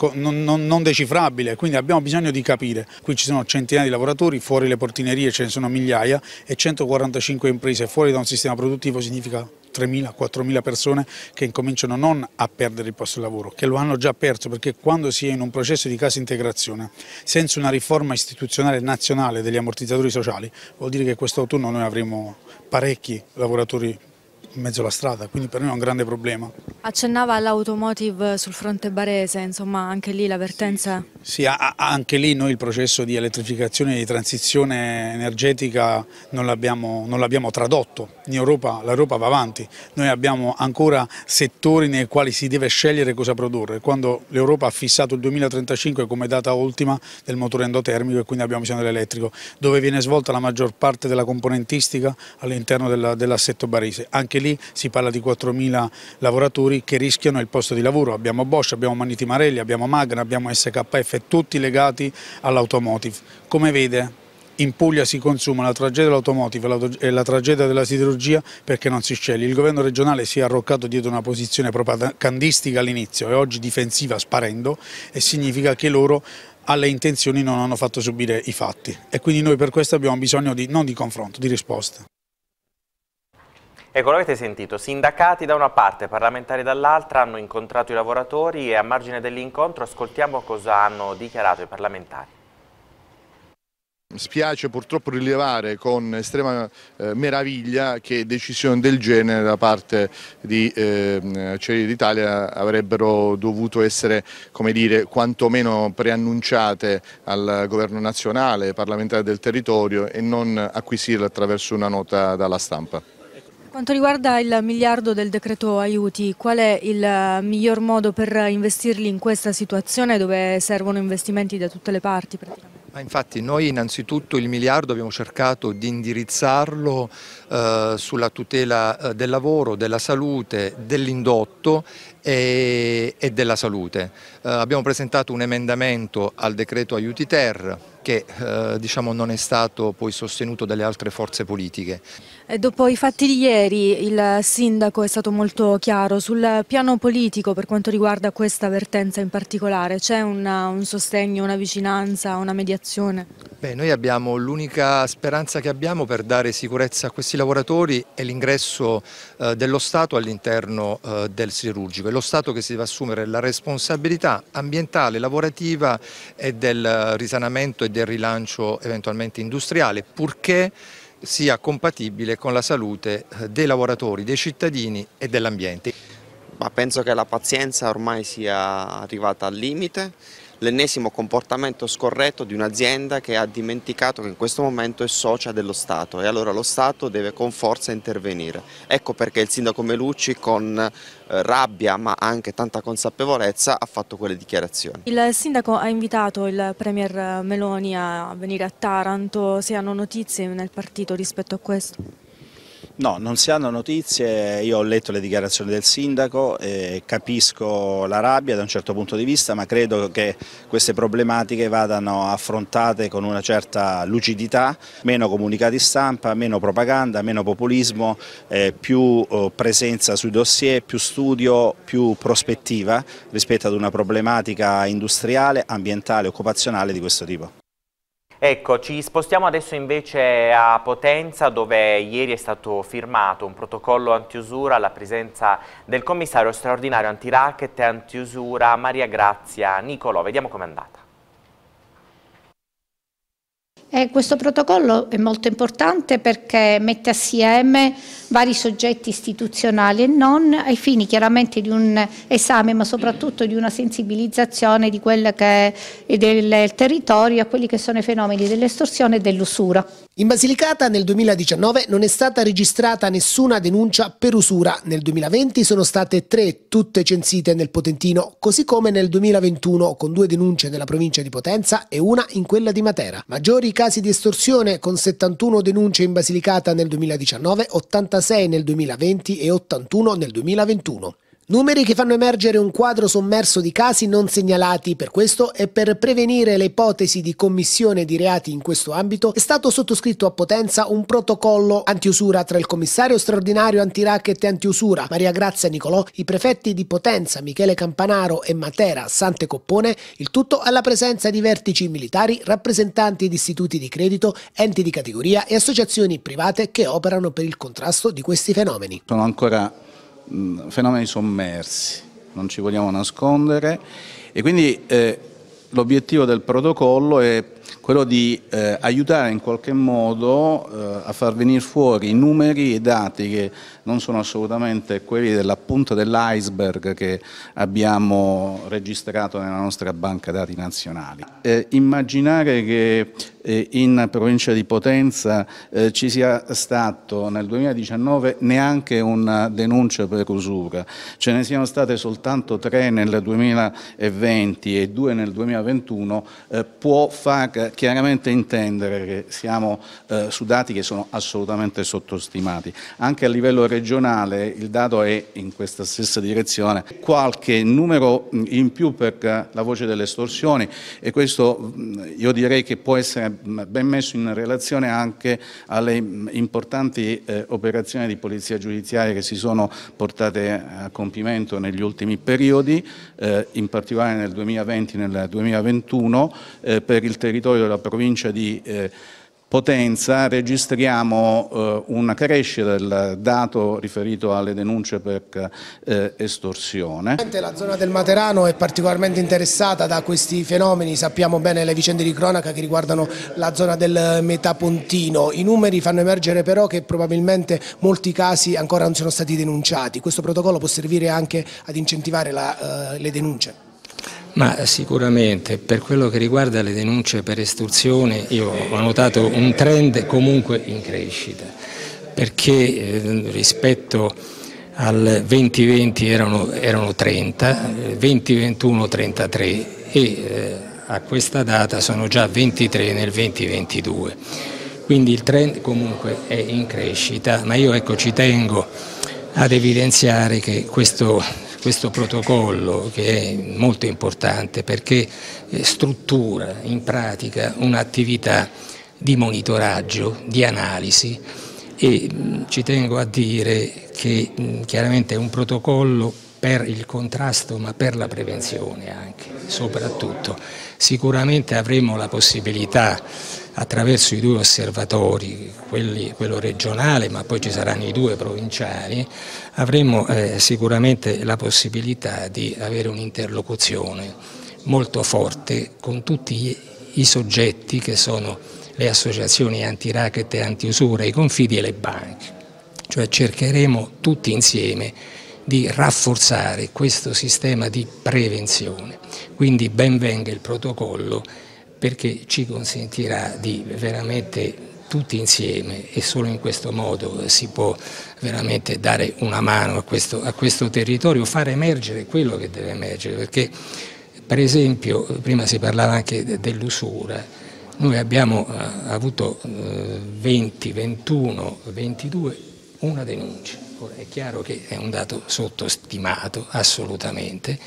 non decifrabile, quindi abbiamo bisogno di capire. Qui ci sono centinaia di lavoratori, fuori le portinerie ce ne sono migliaia e 145 imprese fuori da un sistema produttivo significa 3.000-4.000 persone che incominciano non a perdere il posto di lavoro, che lo hanno già perso, perché quando si è in un processo di cassa integrazione senza una riforma istituzionale nazionale degli ammortizzatori sociali vuol dire che quest'autunno noi avremo parecchi lavoratori in mezzo alla strada, quindi per noi è un grande problema. Accennava all'automotive sul fronte barese, insomma anche lì la vertenza... Sì, anche lì noi il processo di elettrificazione e di transizione energetica non l'abbiamo tradotto. In Europa l'Europa va avanti, noi abbiamo ancora settori nei quali si deve scegliere cosa produrre. Quando l'Europa ha fissato il 2035 come data ultima del motore endotermico e quindi abbiamo bisogno dell'elettrico, dove viene svolta la maggior parte della componentistica all'interno dell'assetto barese. Anche lì si parla di 4.000 lavoratori che rischiano il posto di lavoro. Abbiamo Bosch, abbiamo Magneti Marelli, abbiamo Magna, abbiamo SKF, tutti legati all'automotive. Come vede, in Puglia si consuma la tragedia dell'automotive e la tragedia della siderurgia perché non si sceglie. Il governo regionale si è arroccato dietro una posizione propagandistica all'inizio e oggi difensiva sparendo, e significa che loro alle intenzioni non hanno fatto subire i fatti e quindi noi per questo abbiamo bisogno non di confronto, di risposte. Ecco, l'avete sentito, sindacati da una parte, parlamentari dall'altra hanno incontrato i lavoratori e a margine dell'incontro ascoltiamo cosa hanno dichiarato i parlamentari. Spiace purtroppo rilevare con estrema meraviglia che decisioni del genere da parte di Acciaierie d'Italia avrebbero dovuto essere, come dire, quantomeno preannunciate al governo nazionale, parlamentare del territorio e non acquisirle attraverso una nota dalla stampa. Quanto riguarda il miliardo del decreto aiuti, qual è il miglior modo per investirli in questa situazione dove servono investimenti da tutte le parti praticamente? Infatti noi innanzitutto il miliardo abbiamo cercato di indirizzarlo sulla tutela del lavoro, della salute, dell'indotto e della salute. Abbiamo presentato un emendamento al decreto aiuti ter che diciamo, non è stato poi sostenuto dalle altre forze politiche. E dopo i fatti di ieri il sindaco è stato molto chiaro sul piano politico per quanto riguarda questa vertenza in particolare. C'è un sostegno, una vicinanza, una mediazione? Beh, noi abbiamo l'unica speranza che abbiamo per dare sicurezza a questi lavoratori è l'ingresso dello Stato all'interno del siderurgico. È lo Stato che si deve assumere la responsabilità ambientale, lavorativa e del risanamento e del rilancio eventualmente industriale, purché sia compatibile con la salute dei lavoratori, dei cittadini e dell'ambiente. Ma penso che la pazienza ormai sia arrivata al limite, l'ennesimo comportamento scorretto di un'azienda che ha dimenticato che in questo momento è socia dello Stato e allora lo Stato deve con forza intervenire. Ecco perché il sindaco Melucci con rabbia ma anche tanta consapevolezza ha fatto quelle dichiarazioni. Il sindaco ha invitato il premier Meloni a venire a Taranto, si hanno notizie nel partito rispetto a questo? No, non si hanno notizie, io ho letto le dichiarazioni del sindaco, capisco la rabbia da un certo punto di vista, ma credo che queste problematiche vadano affrontate con una certa lucidità, meno comunicati stampa, meno propaganda, meno populismo, più presenza sui dossier, più studio, più prospettiva rispetto ad una problematica industriale, ambientale, occupazionale di questo tipo. Ecco, ci spostiamo adesso invece a Potenza, dove ieri è stato firmato un protocollo antiusura alla presenza del commissario straordinario antiracket e antiusura Maria Grazia Nicolò. Vediamo com'è andata. Questo protocollo è molto importante perché mette assieme vari soggetti istituzionali e non, ai fini chiaramente di un esame ma soprattutto di una sensibilizzazione di quella che è del territorio a quelli che sono i fenomeni dell'estorsione e dell'usura. In Basilicata nel 2019 non è stata registrata nessuna denuncia per usura, nel 2020 sono state 3, tutte censite nel Potentino, così come nel 2021 con 2 denunce nella provincia di Potenza e una in quella di Matera. Maggiori casi di estorsione con 71 denunce in Basilicata nel 2019, 86 nel 2020 e 81 nel 2021. Numeri che fanno emergere un quadro sommerso di casi non segnalati. Per questo e per prevenire le ipotesi di commissione di reati in questo ambito è stato sottoscritto a Potenza un protocollo antiusura tra il commissario straordinario antiracket e antiusura Maria Grazia Nicolò, i prefetti di Potenza Michele Campanaro e Matera Sante Coppone, il tutto alla presenza di vertici militari, rappresentanti di istituti di credito, enti di categoria e associazioni private che operano per il contrasto di questi fenomeni. Sono ancora fenomeni sommersi, non ci vogliamo nascondere, e quindi l'obiettivo del protocollo è quello di aiutare in qualche modo a far venire fuori numeri e dati che non sono assolutamente quelli della punta dell'iceberg che abbiamo registrato nella nostra banca dati nazionali. Immaginare che in provincia di Potenza ci sia stato nel 2019 neanche una denuncia per usura, ce ne siano state soltanto 3 nel 2020 e 2 nel 2021, può far chiaramente intendere che siamo su dati che sono assolutamente sottostimati. Anche a livello regionale il dato è in questa stessa direzione, qualche numero in più per la voce delle estorsioni, e questo io direi che può essere ben messo in relazione anche alle importanti operazioni di polizia giudiziaria che si sono portate a compimento negli ultimi periodi, in particolare nel 2020 e nel 2021, per il territorio della provincia di Potenza registriamo una crescita del dato riferito alle denunce per estorsione. La zona del Materano è particolarmente interessata da questi fenomeni, sappiamo bene le vicende di cronaca che riguardano la zona del Metapontino. I numeri fanno emergere però che probabilmente molti casi ancora non sono stati denunciati. Questo protocollo può servire anche ad incentivare le denunce? Ma sicuramente per quello che riguarda le denunce per estorsione io ho notato un trend comunque in crescita, perché rispetto al 2020 erano 30, 2021 33 e a questa data sono già 23 nel 2022. Quindi il trend comunque è in crescita, ma io ci tengo ad evidenziare che questo questo protocollo, che è molto importante perché struttura in pratica un'attività di monitoraggio, di analisi, e ci tengo a dire che chiaramente è un protocollo per il contrasto ma per la prevenzione anche, soprattutto. Sicuramente avremo la possibilità, attraverso i 2 osservatori, quello regionale ma poi ci saranno i 2 provinciali, avremo sicuramente la possibilità di avere un'interlocuzione molto forte con tutti i soggetti che sono le associazioni anti-racket e anti-usura, i confidi e le banche. Cioè cercheremo tutti insieme di rafforzare questo sistema di prevenzione. Quindi ben venga il protocollo, perché ci consentirà di veramente tutti insieme, e solo in questo modo si può veramente dare una mano a questo territorio, far emergere quello che deve emergere, perché per esempio prima si parlava anche dell'usura. Noi abbiamo avuto 20, 21, 22, una denuncia. Ora è chiaro che è un dato sottostimato assolutamente.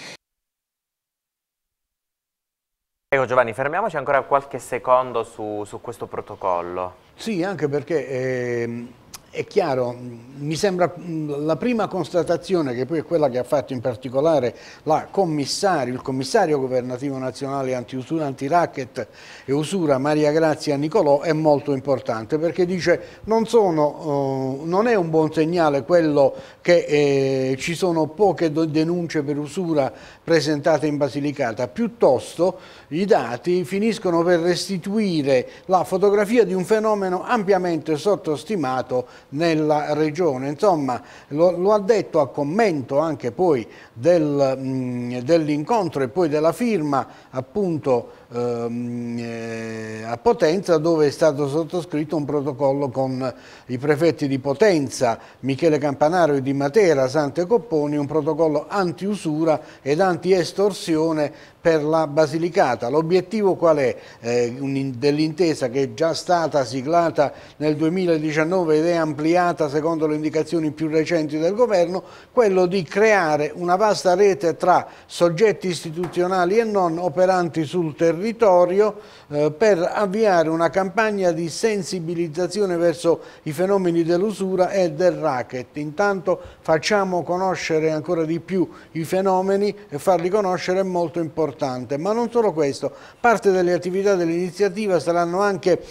Ecco Giovanni, fermiamoci ancora qualche secondo su questo protocollo. Sì, anche perché è chiaro, mi sembra la prima constatazione, che poi è quella che ha fatto in particolare il commissario governativo nazionale anti-usura, anti-racket e usura, Maria Grazia Nicolò, è molto importante, perché dice non è un buon segnale quello che ci sono poche denunce per usura presentate in Basilicata, piuttosto i dati finiscono per restituire la fotografia di un fenomeno ampiamente sottostimato nella regione. Insomma, lo ha detto a commento anche poi dell'incontro e poi della firma appunto a Potenza, dove è stato sottoscritto un protocollo con i prefetti di Potenza, Michele Campanaro, e di Matera, Sante Copponi, un protocollo anti-usura ed anti-estorsione per la Basilicata. L'obiettivo qual è? Dell'intesa, che è già stata siglata nel 2019 ed è ampliata secondo le indicazioni più recenti del governo, quello di creare una vasta rete tra soggetti istituzionali e non operanti sul territorio per avviare una campagna di sensibilizzazione verso i fenomeni dell'usura e del racket. Intanto facciamo conoscere ancora di più i fenomeni, e farli conoscere è molto importante. Ma non solo questo, parte delle attività dell'iniziativa saranno anche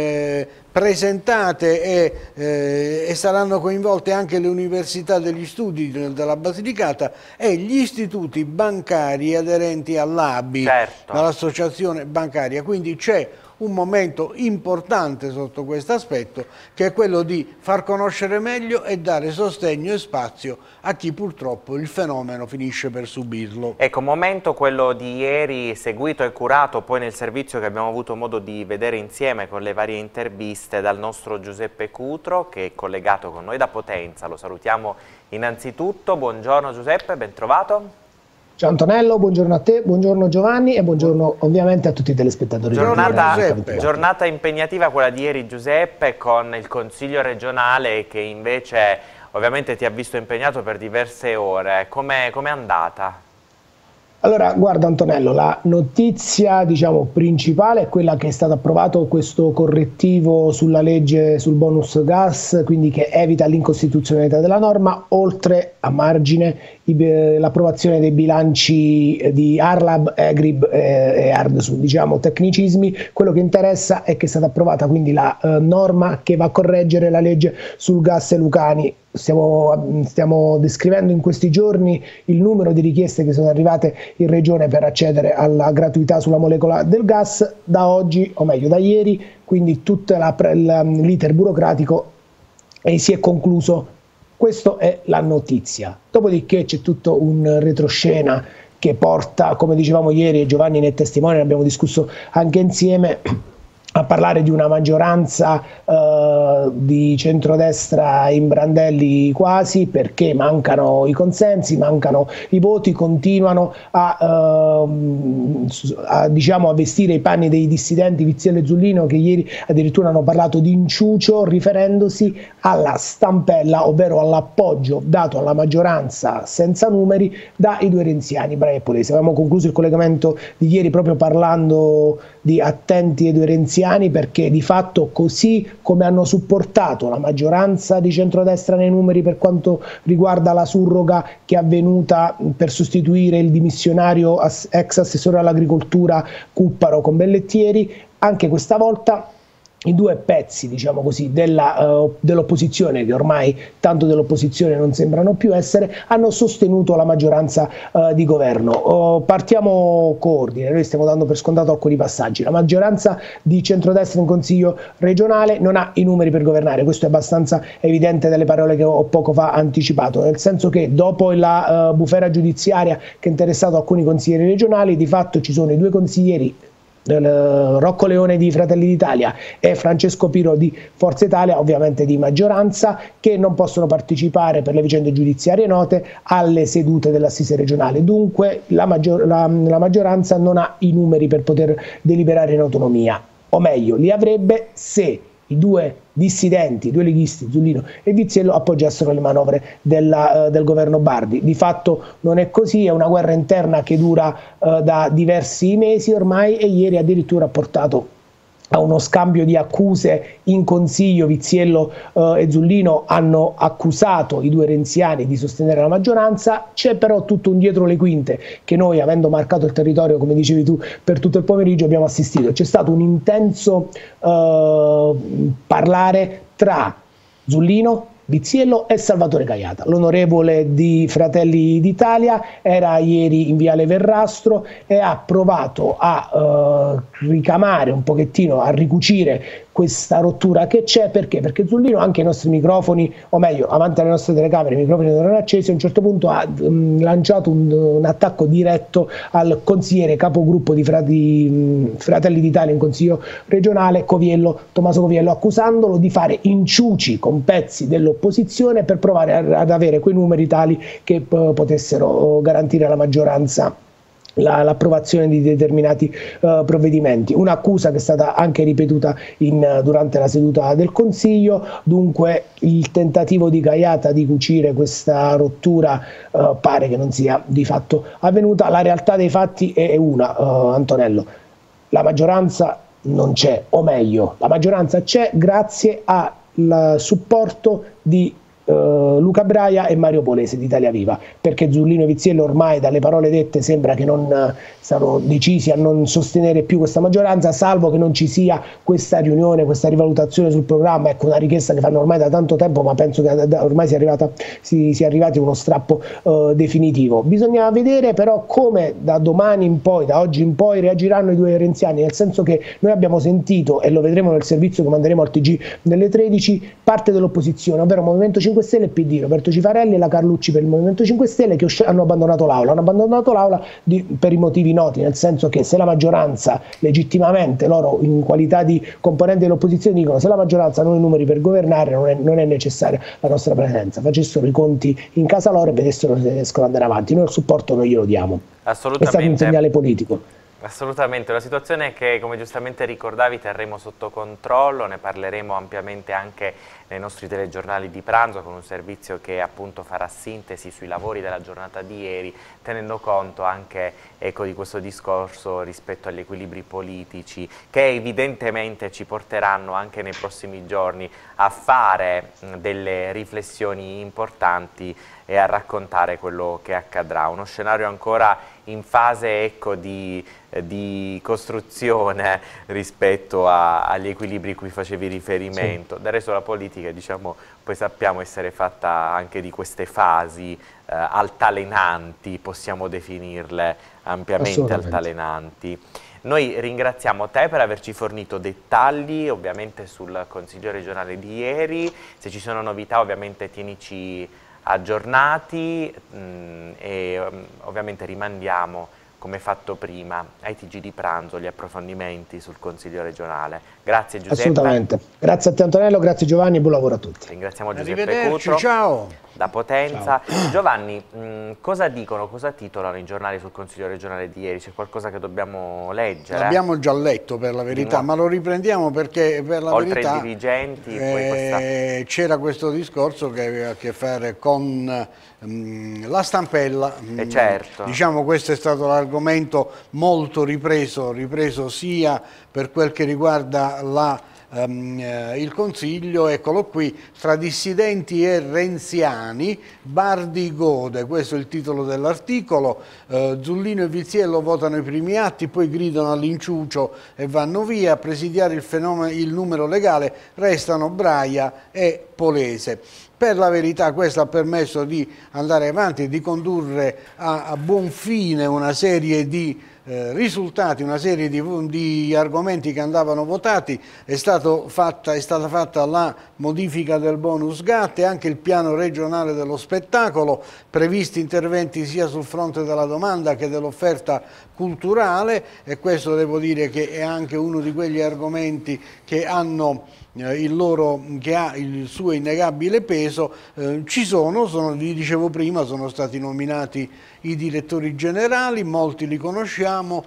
presentate e saranno coinvolte anche le università degli studi della Basilicata e gli istituti bancari aderenti all'ABI, certo, dall'associazione bancaria. Quindi c'è un momento importante sotto questo aspetto, che è quello di far conoscere meglio e dare sostegno e spazio a chi purtroppo il fenomeno finisce per subirlo. Ecco, momento quello di ieri, seguito e curato poi nel servizio che abbiamo avuto modo di vedere insieme con le varie interviste dal nostro Giuseppe Cutro, che è collegato con noi da Potenza. Lo salutiamo innanzitutto. Buongiorno Giuseppe, ben trovato. Ciao Antonello, buongiorno a te, buongiorno Giovanni e buongiorno ovviamente a tutti i telespettatori. Giornata impegnativa quella di ieri Giuseppe, con il Consiglio regionale che invece ovviamente ti ha visto impegnato per diverse ore. Com'è andata? Allora, guarda Antonello, la notizia principale è quella che è stato approvato questo correttivo sulla legge sul bonus gas, quindi che evita l'incostituzionalità della norma, oltre a margine l'approvazione dei bilanci di Arlab, Egrib e Ardsud, tecnicismi. Quello che interessa è che è stata approvata quindi la norma che va a correggere la legge sul gas e Lucani. Stiamo descrivendo in questi giorni il numero di richieste che sono arrivate in regione per accedere alla gratuità sulla molecola del gas. Da oggi, o meglio da ieri, quindi tutto l'iter burocratico si è concluso. Questa è la notizia. Dopodiché c'è tutto un retroscena che porta, come dicevamo ieri, e Giovanni ne è testimone, ne abbiamo discusso anche insieme, a parlare di una maggioranza di centrodestra in brandelli quasi, perché mancano i consensi, mancano i voti, continuano diciamo, a vestire i panni dei dissidenti Vizzello e Zullino, che ieri addirittura hanno parlato di inciucio, riferendosi alla stampella, ovvero all'appoggio dato alla maggioranza senza numeri dai due renziani, Braia e Polese. Avevamo concluso il collegamento di ieri proprio parlando di attenti ai due renziani, perché di fatto, così come hanno supportato la maggioranza di centrodestra nei numeri per quanto riguarda la surroga che è avvenuta per sostituire il dimissionario ex assessore all'agricoltura Cupparo con Bellettieri, anche questa volta i due pezzi, diciamo così, dell'opposizione, che ormai tanto dell'opposizione non sembrano più essere, hanno sostenuto la maggioranza di governo. Partiamo con ordine, noi stiamo dando per scontato alcuni passaggi. La maggioranza di centrodestra in Consiglio regionale non ha i numeri per governare, questo è abbastanza evidente dalle parole che ho poco fa anticipato, nel senso che dopo la bufera giudiziaria che ha interessato alcuni consiglieri regionali, di fatto ci sono i due consiglieri, Rocco Leone di Fratelli d'Italia e Francesco Piro di Forza Italia, ovviamente di maggioranza, che non possono partecipare per le vicende giudiziarie note alle sedute dell'assise regionale. Dunque la maggioranza non ha i numeri per poter deliberare in autonomia, o meglio li avrebbe se i due dissidenti, i due leghisti, Zullino e Vizzello, appoggiassero le manovre del governo Bardi. Di fatto non è così, è una guerra interna che dura da diversi mesi ormai, e ieri addirittura ha portato a uno scambio di accuse in Consiglio. Vizzello e Zullino hanno accusato i due renziani di sostenere la maggioranza. C'è però tutto un dietro le quinte che noi, avendo marcato il territorio, come dicevi tu, per tutto il pomeriggio abbiamo assistito. C'è stato un intenso parlare tra Zullino, Vizzello e Salvatore Caiata. L'onorevole di Fratelli d'Italia era ieri in Viale Verrastro e ha provato a ricamare un pochettino, a ricucire questa rottura che c'è. Perché? Perché Zullino, anche i nostri microfoni, o meglio, avanti alle nostre telecamere, i microfoni non erano accesi, a un certo punto ha lanciato un attacco diretto al consigliere capogruppo di Fratelli d'Italia in Consiglio regionale, Tommaso Coviello, accusandolo di fare inciuci con pezzi dell'opposizione per provare ad avere quei numeri tali che potessero garantire alla maggioranza l'approvazione di determinati provvedimenti. Un'accusa che è stata anche ripetuta durante la seduta del Consiglio. Dunque il tentativo di Caiata di cucire questa rottura pare che non sia di fatto avvenuta. La realtà dei fatti è una, Antonello: la maggioranza non c'è, o meglio, la maggioranza c'è grazie al supporto di Luca Braia e Mario Polese di Italia Viva, perché Zullino e Vizzello ormai dalle parole dette sembra che non saranno decisi a non sostenere più questa maggioranza, salvo che non ci sia questa riunione, questa rivalutazione sul programma. Ecco, una richiesta che fanno ormai da tanto tempo, ma penso che ormai sia arrivati a uno strappo definitivo. Bisogna vedere però come da domani in poi, da oggi in poi, reagiranno i due renziani, nel senso che noi abbiamo sentito, e lo vedremo nel servizio che manderemo al TG nelle 13, parte dell'opposizione, ovvero Movimento 5 Stelle e PD, Roberto Cifarelli e la Carlucci per il Movimento 5 Stelle, che hanno abbandonato l'aula. Hanno abbandonato l'aula per i motivi noti, nel senso che se la maggioranza, legittimamente loro in qualità di componenti dell'opposizione dicono: se la maggioranza non ha i numeri per governare non è necessaria la nostra presenza, facessero i conti in casa loro e vedessero se riescono ad andare avanti. Noi il supporto non glielo diamo, è stato un segnale politico. Assolutamente, una situazione che, come giustamente ricordavi, terremo sotto controllo, ne parleremo ampiamente anche nei nostri telegiornali di pranzo, con un servizio che appunto farà sintesi sui lavori della giornata di ieri, tenendo conto anche, ecco, di questo discorso rispetto agli equilibri politici che evidentemente ci porteranno anche nei prossimi giorni a fare delle riflessioni importanti e a raccontare quello che accadrà. Uno scenario ancora in fase, ecco, di costruzione rispetto agli equilibri cui facevi riferimento. Sì. Del resto la politica, diciamo, poi sappiamo essere fatta anche di queste fasi altalenanti, possiamo definirle ampiamente altalenanti. Noi ringraziamo te per averci fornito dettagli ovviamente sul Consiglio regionale di ieri. Se ci sono novità ovviamente tienici aggiornati e ovviamente rimandiamo come fatto prima, ai TG di pranzo, gli approfondimenti sul Consiglio regionale. Grazie Giuseppe. Assolutamente. Grazie a te Antonello, grazie Giovanni e buon lavoro a tutti. Ringraziamo Giuseppe Cutro. Ciao. Da Potenza. Ciao. Giovanni, cosa dicono, cosa titolano i giornali sul Consiglio regionale di ieri? C'è qualcosa che dobbiamo leggere? L'abbiamo già letto per la verità, ma lo riprendiamo perché per la oltre verità ai dirigenti c'era questo discorso che aveva a che fare con la stampella. Certo. Diciamo questo è stato l'argomento molto ripreso sia per quel che riguarda il Consiglio, eccolo qui, tra dissidenti e renziani, Bardi gode, questo è il titolo dell'articolo, Zullino e Viziello votano i primi atti, poi gridano all'inciucio e vanno via, a presidiare il numero legale restano Braia e Polese. Per la verità questo ha permesso di andare avanti e di condurre a buon fine una serie di risultati, una serie di argomenti che andavano votati. È stata fatta la modifica del bonus GAT e anche il piano regionale dello spettacolo, previsti interventi sia sul fronte della domanda che dell'offerta culturale, e questo devo dire che è anche uno di quegli argomenti che hanno che ha il suo innegabile peso. Vi dicevo prima, sono stati nominati i direttori generali, molti li conosciamo,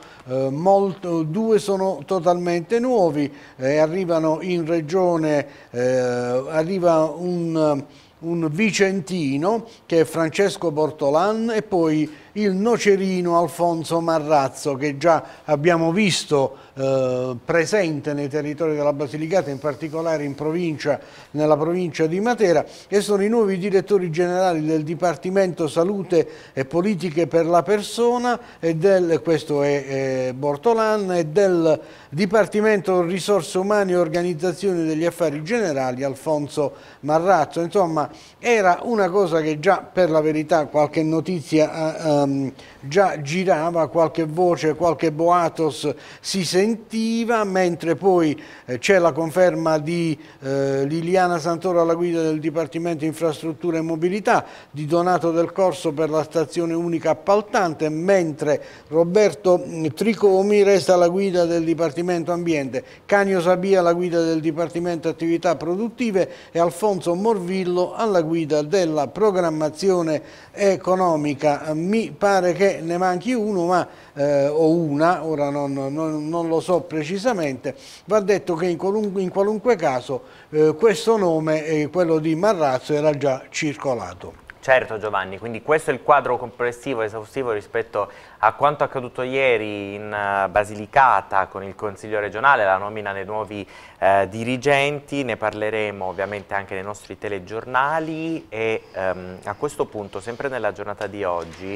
due sono totalmente nuovi, arrivano in regione, arriva un vicentino che è Francesco Bortolan e poi il nocerino Alfonso Marrazzo, che già abbiamo visto presente nei territori della Basilicata, in particolare nella provincia di Matera, e sono i nuovi direttori generali del Dipartimento Salute e Politiche per la Persona, questo è Bortolan, e del Dipartimento Risorse Umane e Organizzazione degli Affari Generali Alfonso Marrazzo. Insomma, era una cosa che già, per la verità, qualche notizia già girava, qualche voce, qualche boatos si sentiva, mentre poi c'è la conferma di Liliana Santoro alla guida del Dipartimento Infrastrutture e Mobilità, di Donato Del Corso per la stazione unica appaltante, mentre Roberto Tricomi resta alla guida del Dipartimento Ambiente, Canio Sabia alla guida del Dipartimento Attività Produttive e Alfonso Morvillo alla guida della programmazione economica. Mi pare che ne manchi uno, o una, ora non lo so precisamente. Va detto che in qualunque caso questo nome, quello di Marrazzo, era già circolato. Certo Giovanni, quindi questo è il quadro complessivo, esaustivo rispetto a quanto accaduto ieri in Basilicata con il Consiglio regionale, la nomina dei nuovi dirigenti. Ne parleremo ovviamente anche nei nostri telegiornali e a questo punto, sempre nella giornata di oggi,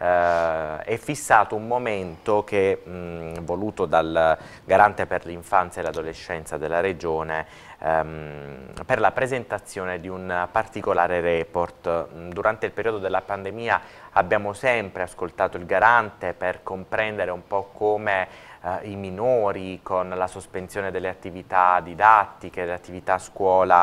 è fissato un momento che, voluto dal Garante per l'infanzia e l'adolescenza della Regione, per la presentazione di un particolare report. Durante il periodo della pandemia abbiamo sempre ascoltato il Garante per comprendere un po' come i minori, con la sospensione delle attività didattiche, delle attività a scuola,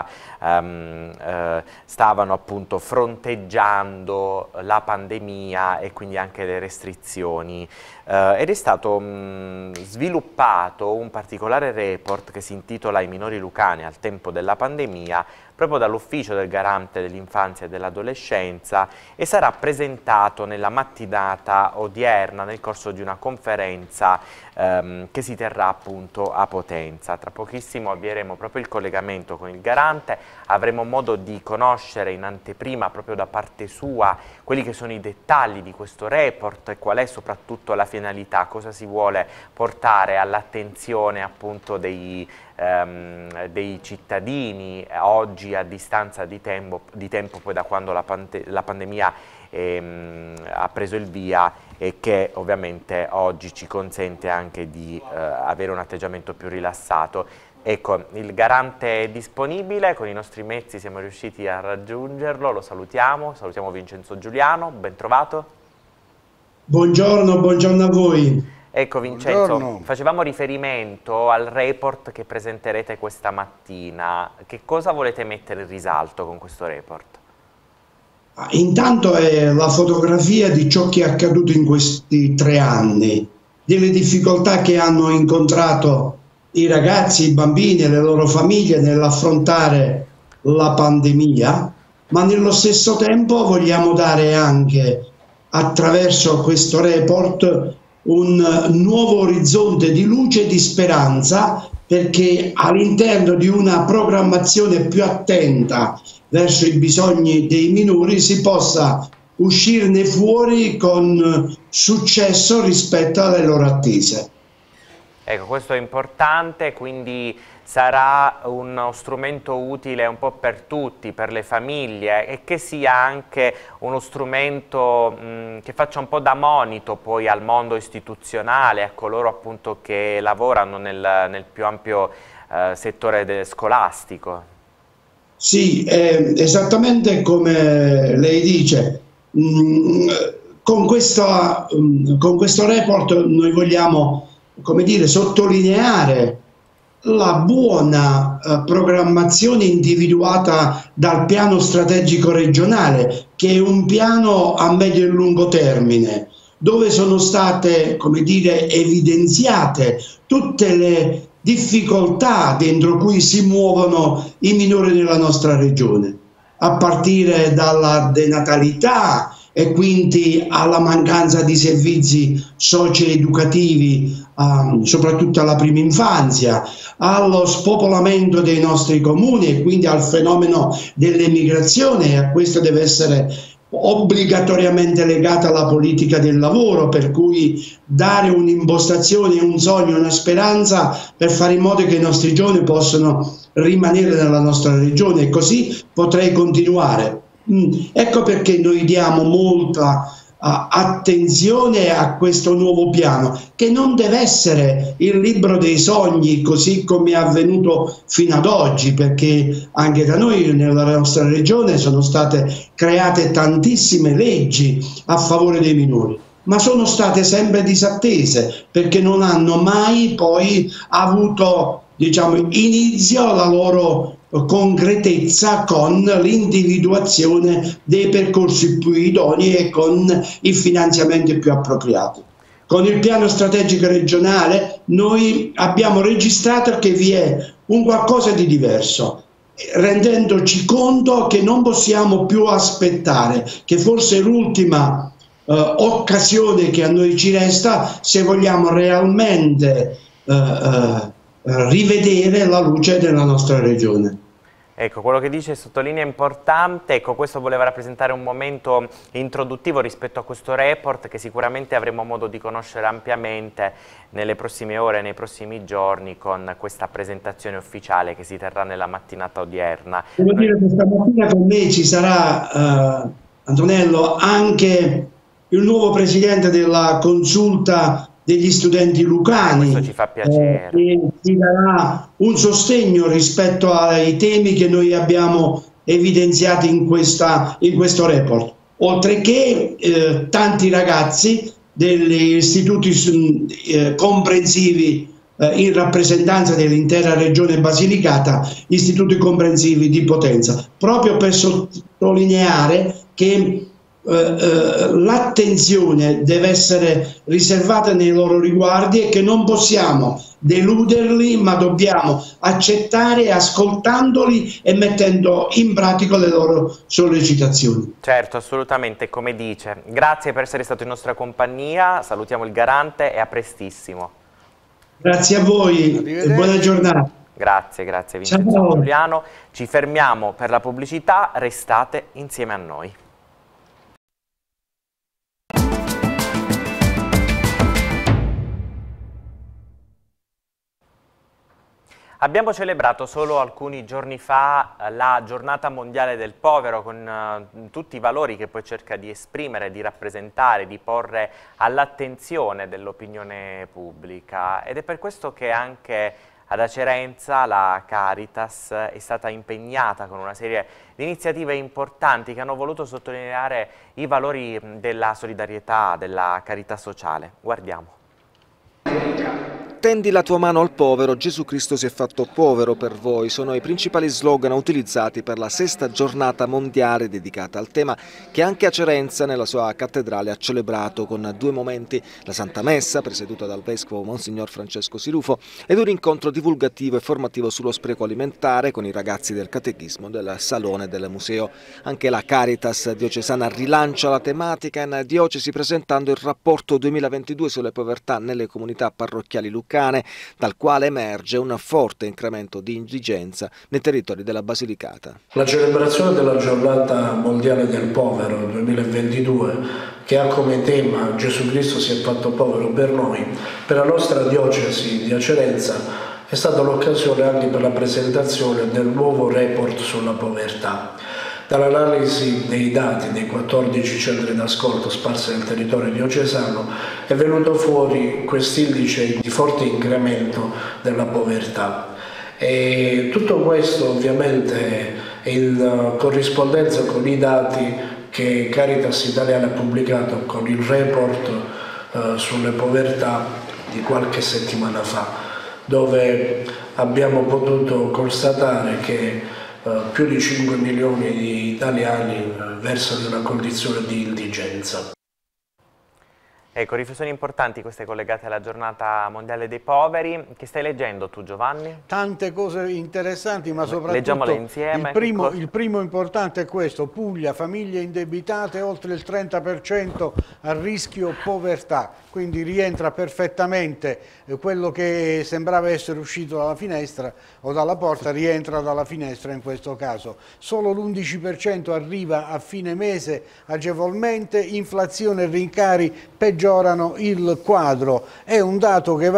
stavano appunto fronteggiando la pandemia e quindi anche le restrizioni, ed è stato sviluppato un particolare report che si intitola I minori lucani al tempo della pandemia, proprio dall'ufficio del Garante dell'infanzia e dell'adolescenza, e sarà presentato nella mattinata odierna nel corso di una conferenza che si terrà appunto a Potenza. Tra pochissimo avvieremo proprio il collegamento con il Garante, avremo modo di conoscere in anteprima proprio da parte sua quelli che sono i dettagli di questo report e qual è soprattutto la finalità, cosa si vuole portare all'attenzione appunto dei cittadini oggi a distanza di tempo poi da quando la pandemia ha preso il via, e che ovviamente oggi ci consente anche di avere un atteggiamento più rilassato. Ecco, il Garante è disponibile, con i nostri mezzi siamo riusciti a raggiungerlo, lo salutiamo Vincenzo Giuliano, ben trovato. Buongiorno a voi. Ecco Vincenzo, Buongiorno. facevamo riferimento al report che presenterete questa mattina. Che cosa volete mettere in risalto con questo report? Intanto è la fotografia di ciò che è accaduto in questi 3 anni, delle difficoltà che hanno incontrato i ragazzi, i bambini e le loro famiglie nell'affrontare la pandemia, ma nello stesso tempo vogliamo dare anche, attraverso questo report, un nuovo orizzonte di luce e di speranza, perché all'interno di una programmazione più attenta verso i bisogni dei minori si possa uscirne fuori con successo rispetto alle loro attese. Ecco, questo è importante, quindi sarà uno strumento utile un po' per tutti, per le famiglie, e che sia anche uno strumento che faccia un po' da monito poi al mondo istituzionale, a coloro appunto che lavorano nel più ampio settore scolastico. Sì, esattamente come lei dice. Con questo report noi vogliamo, come dire, sottolineare la buona programmazione individuata dal piano strategico regionale, che è un piano a medio e lungo termine, dove sono state, come dire, evidenziate tutte le difficoltà dentro cui si muovono i minori nella nostra regione, a partire dalla denatalità e quindi alla mancanza di servizi socio-educativi, soprattutto alla prima infanzia, allo spopolamento dei nostri comuni e quindi al fenomeno dell'emigrazione, e a questo deve essere obbligatoriamente legata alla politica del lavoro, per cui dare un'impostazione, un sogno, una speranza per fare in modo che i nostri giovani possano rimanere nella nostra regione, e così potrei continuare. Ecco perché noi diamo molta attenzione a questo nuovo piano, che non deve essere il libro dei sogni così come è avvenuto fino ad oggi, perché anche da noi nella nostra regione sono state create tantissime leggi a favore dei minori, ma sono state sempre disattese perché non hanno mai poi avuto, diciamo, inizio la loro concretezza con l'individuazione dei percorsi più idonei e con i finanziamenti più appropriati. Con il piano strategico regionale noi abbiamo registrato che vi è un qualcosa di diverso, rendendoci conto che non possiamo più aspettare, che forse è l'ultima occasione che a noi ci resta se vogliamo realmente rivedere la luce della nostra regione. Ecco, quello che dice sottolinea è importante. Ecco, questo voleva rappresentare un momento introduttivo rispetto a questo report, che sicuramente avremo modo di conoscere ampiamente nelle prossime ore, nei prossimi giorni, con questa presentazione ufficiale che si terrà nella mattinata odierna. Devo dire, questa mattina con me ci sarà, Antonello, anche il nuovo presidente della consulta degli studenti lucani, questo ci fa piacere. Che ci darà un sostegno rispetto ai temi che noi abbiamo evidenziati in questo report, oltre che tanti ragazzi degli istituti comprensivi in rappresentanza dell'intera regione Basilicata, istituti comprensivi di Potenza, proprio per sottolineare che l'attenzione deve essere riservata nei loro riguardi e che non possiamo deluderli, ma dobbiamo accettare ascoltandoli e mettendo in pratica le loro sollecitazioni. Certo, assolutamente, come dice. Grazie per essere stato in nostra compagnia, salutiamo il garante e a prestissimo. Grazie a voi e buona giornata. Grazie, grazie Vincenzo Giuliano. Ci fermiamo per la pubblicità, restate insieme a noi. Abbiamo celebrato solo alcuni giorni fa la giornata mondiale del povero, con tutti i valori che poi cerca di esprimere, di rappresentare, di porre all'attenzione dell'opinione pubblica, ed è per questo che anche ad Acerenza la Caritas è stata impegnata con una serie di iniziative importanti che hanno voluto sottolineare i valori della solidarietà, della carità sociale. Guardiamo. Tendi la tua mano al povero, Gesù Cristo si è fatto povero per voi. Sono i principali slogan utilizzati per la 6ª giornata mondiale dedicata al tema, che anche a Cerenza nella sua cattedrale ha celebrato con 2 momenti: la Santa Messa, presieduta dal vescovo Monsignor Francesco Sirufo, ed un incontro divulgativo e formativo sullo spreco alimentare con i ragazzi del catechismo del Salone del Museo. Anche la Caritas diocesana rilancia la tematica in diocesi presentando il rapporto 2022 sulle povertà nelle comunità parrocchiali lucane, dal quale emerge un forte incremento di indigenza nei territori della Basilicata. La celebrazione della giornata mondiale del povero 2022, che ha come tema Gesù Cristo si è fatto povero per noi, per la nostra diocesi di Acerenza è stata l'occasione anche per la presentazione del nuovo report sulla povertà. Dall'analisi dei dati dei 14 centri d'ascolto sparsi nel territorio diocesano è venuto fuori quest'indice di forte incremento della povertà. E tutto questo ovviamente è in corrispondenza con i dati che Caritas Italiana ha pubblicato con il report sulle povertà di qualche settimana fa, dove abbiamo potuto constatare che più di 5 milioni di italiani versano in una condizione di indigenza. Ecco, riflessioni importanti queste collegate alla giornata mondiale dei poveri. Che stai leggendo tu, Giovanni? Tante cose interessanti, ma soprattutto leggiamole insieme. Il primo importante è questo: Puglia, famiglie indebitate, oltre il 30% a rischio povertà. Quindi rientra perfettamente quello che sembrava essere uscito dalla finestra o dalla porta, rientra dalla finestra in questo caso. Solo l'11% arriva a fine mese agevolmente, inflazione e rincari peggiorano il quadro. È un dato che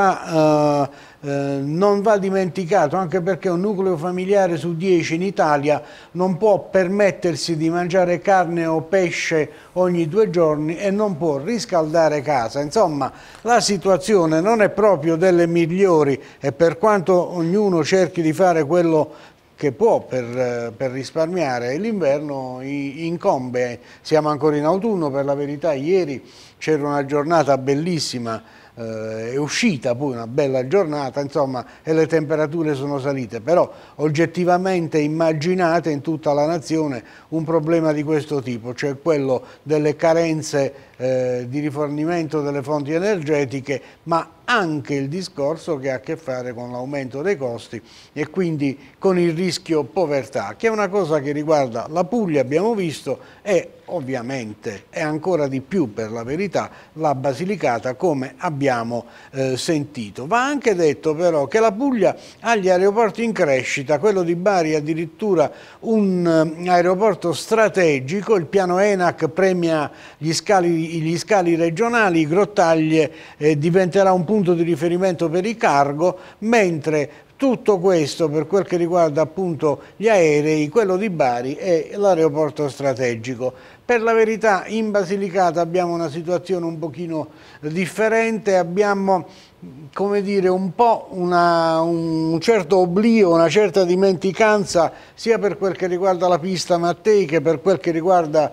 non va dimenticato, anche perché un nucleo familiare su 10 in Italia non può permettersi di mangiare carne o pesce ogni 2 giorni e non può riscaldare casa. Insomma, la situazione non è proprio delle migliori, e per quanto ognuno cerchi di fare quello che può per risparmiare, l'inverno incombe. Siamo ancora in autunno, per la verità ieri c'era una giornata bellissima, è uscita poi una bella giornata, insomma, e le temperature sono salite, però oggettivamente immaginate in tutta la nazione un problema di questo tipo, cioè quello delle carenze di rifornimento delle fonti energetiche, ma anche il discorso che ha a che fare con l'aumento dei costi e quindi con il rischio povertà, che è una cosa che riguarda la Puglia, abbiamo visto, e ovviamente è ancora di più, per la verità, la Basilicata, come abbiamo sentito. Va anche detto però che la Puglia ha gli aeroporti in crescita, quello di Bari è addirittura un aeroporto strategico, il piano ENAC premia gli scali regionali, Grottaglie diventerà un punto di riferimento per i cargo, mentre tutto questo, per quel che riguarda appunto gli aerei, quello di Bari è l'aeroporto strategico. Per la verità in Basilicata abbiamo una situazione un pochino differente, abbiamo, come dire, un po' un certo oblio, una certa dimenticanza, sia per quel che riguarda la pista Mattei che per quel che riguarda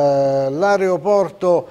l'aeroporto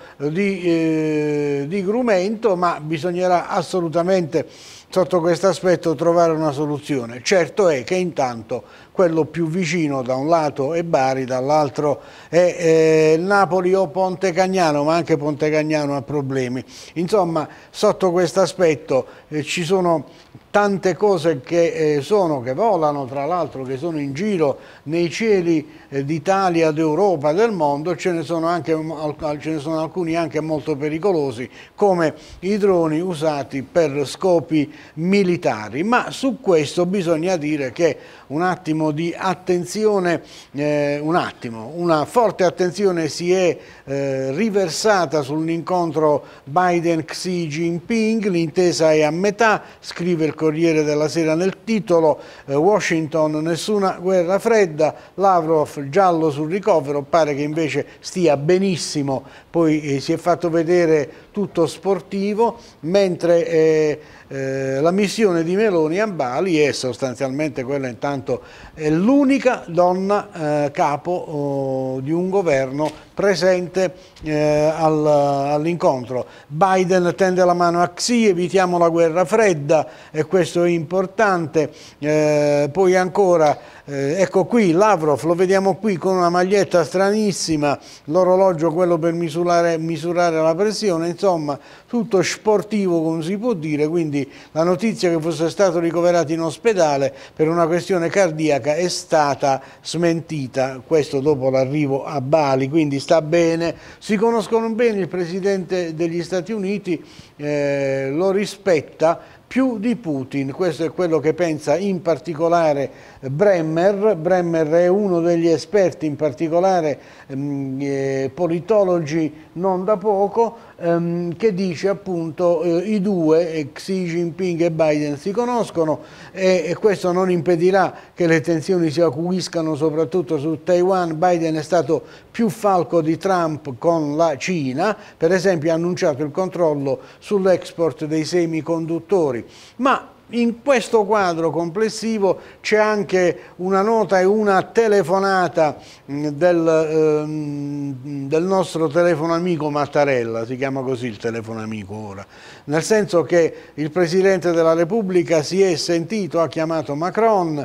di Grumento, ma bisognerà assolutamente sotto questo aspetto trovare una soluzione. Certo è che intanto quello più vicino da un lato è Bari, dall'altro è Napoli o Ponte Cagnano, ma anche Ponte Cagnano ha problemi. Insomma, sotto questo aspetto ci sono tante cose che volano, tra l'altro, che sono in giro nei cieli d'Italia, d'Europa, del mondo. Ce ne sono alcuni anche molto pericolosi, come i droni usati per scopi militari. Ma su questo bisogna dire che un attimo di attenzione, una forte attenzione si è riversata sull'incontro Biden-Xi Jinping. L'intesa è a metà, scrive il Corriere della Sera nel titolo, Washington nessuna guerra fredda, Lavrov giallo sul ricovero, pare che invece stia benissimo, poi si è fatto vedere tutto sportivo, mentre la missione di Meloni a Bali è sostanzialmente quella, intanto è l'unica donna capo di un governo presente all'incontro. Biden tende la mano a Xi, evitiamo la guerra fredda, e questo è importante. Poi ancora, ecco qui Lavrov, lo vediamo qui con una maglietta stranissima, l'orologio quello per misurare la pressione, insomma tutto sportivo, come si può dire. Quindi la notizia che fosse stato ricoverato in ospedale per una questione cardiaca è stata smentita, questo dopo l'arrivo a Bali, quindi sta bene, si conoscono bene. Il Presidente degli Stati Uniti lo rispetta più di Putin, questo è quello che pensa in particolare Bremmer. Bremmer è uno degli esperti, in particolare politologi non da poco, che dice appunto i due, Xi Jinping e Biden, si conoscono e questo non impedirà che le tensioni si acuiscano soprattutto su Taiwan. Biden è stato più falco di Trump con la Cina, per esempio ha annunciato il controllo sull'export dei semiconduttori, ma in questo quadro complessivo c'è anche una nota e una telefonata del nostro telefono amico Mattarella, si chiama così il telefono amico ora, nel senso che il Presidente della Repubblica si è sentito, ha chiamato Macron,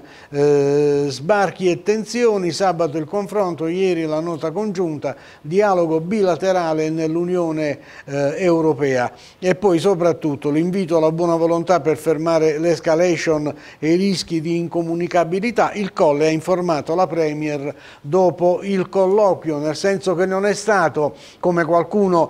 sbarchi e tensioni, sabato il confronto, ieri la nota congiunta, dialogo bilaterale nell'Unione Europea, e poi soprattutto l'invito alla buona volontà per fermare l'escalation e i rischi di incomunicabilità. Il Colle ha informato la Premier dopo il colloquio, nel senso che non è stato, come qualcuno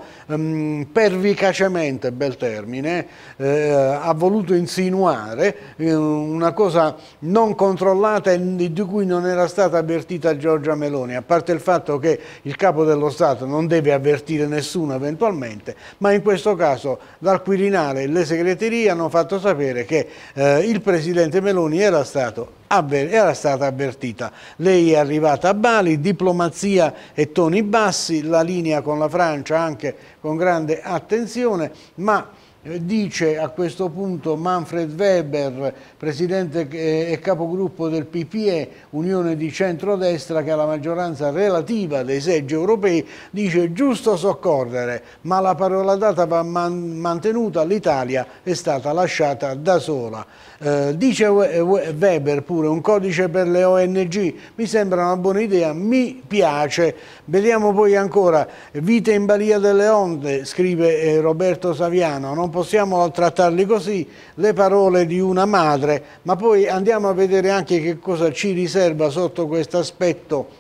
pervicacemente, bel termine, ha voluto insinuare, una cosa non controllata e di cui non era stata avvertita Giorgia Meloni, a parte il fatto che il Capo dello Stato non deve avvertire nessuno eventualmente, ma in questo caso dal Quirinale e le segreterie hanno fatto sapere che il Presidente Meloni era stata avvertita. Lei è arrivata a Bali, diplomazia e toni bassi, la linea con la Francia anche con grande attenzione, ma dice a questo punto Manfred Weber, presidente e capogruppo del PPE, Unione di Centrodestra, che ha la maggioranza relativa dei seggi europei, dice giusto soccorrere, ma la parola data va mantenuta, l'Italia è stata lasciata da sola. Dice Weber pure, un codice per le ONG mi sembra una buona idea, mi piace. Vediamo poi ancora, vite in balia delle onde, scrive Roberto Saviano, non possiamo trattarli così, le parole di una madre, ma poi andiamo a vedere anche che cosa ci riserva sotto questo aspetto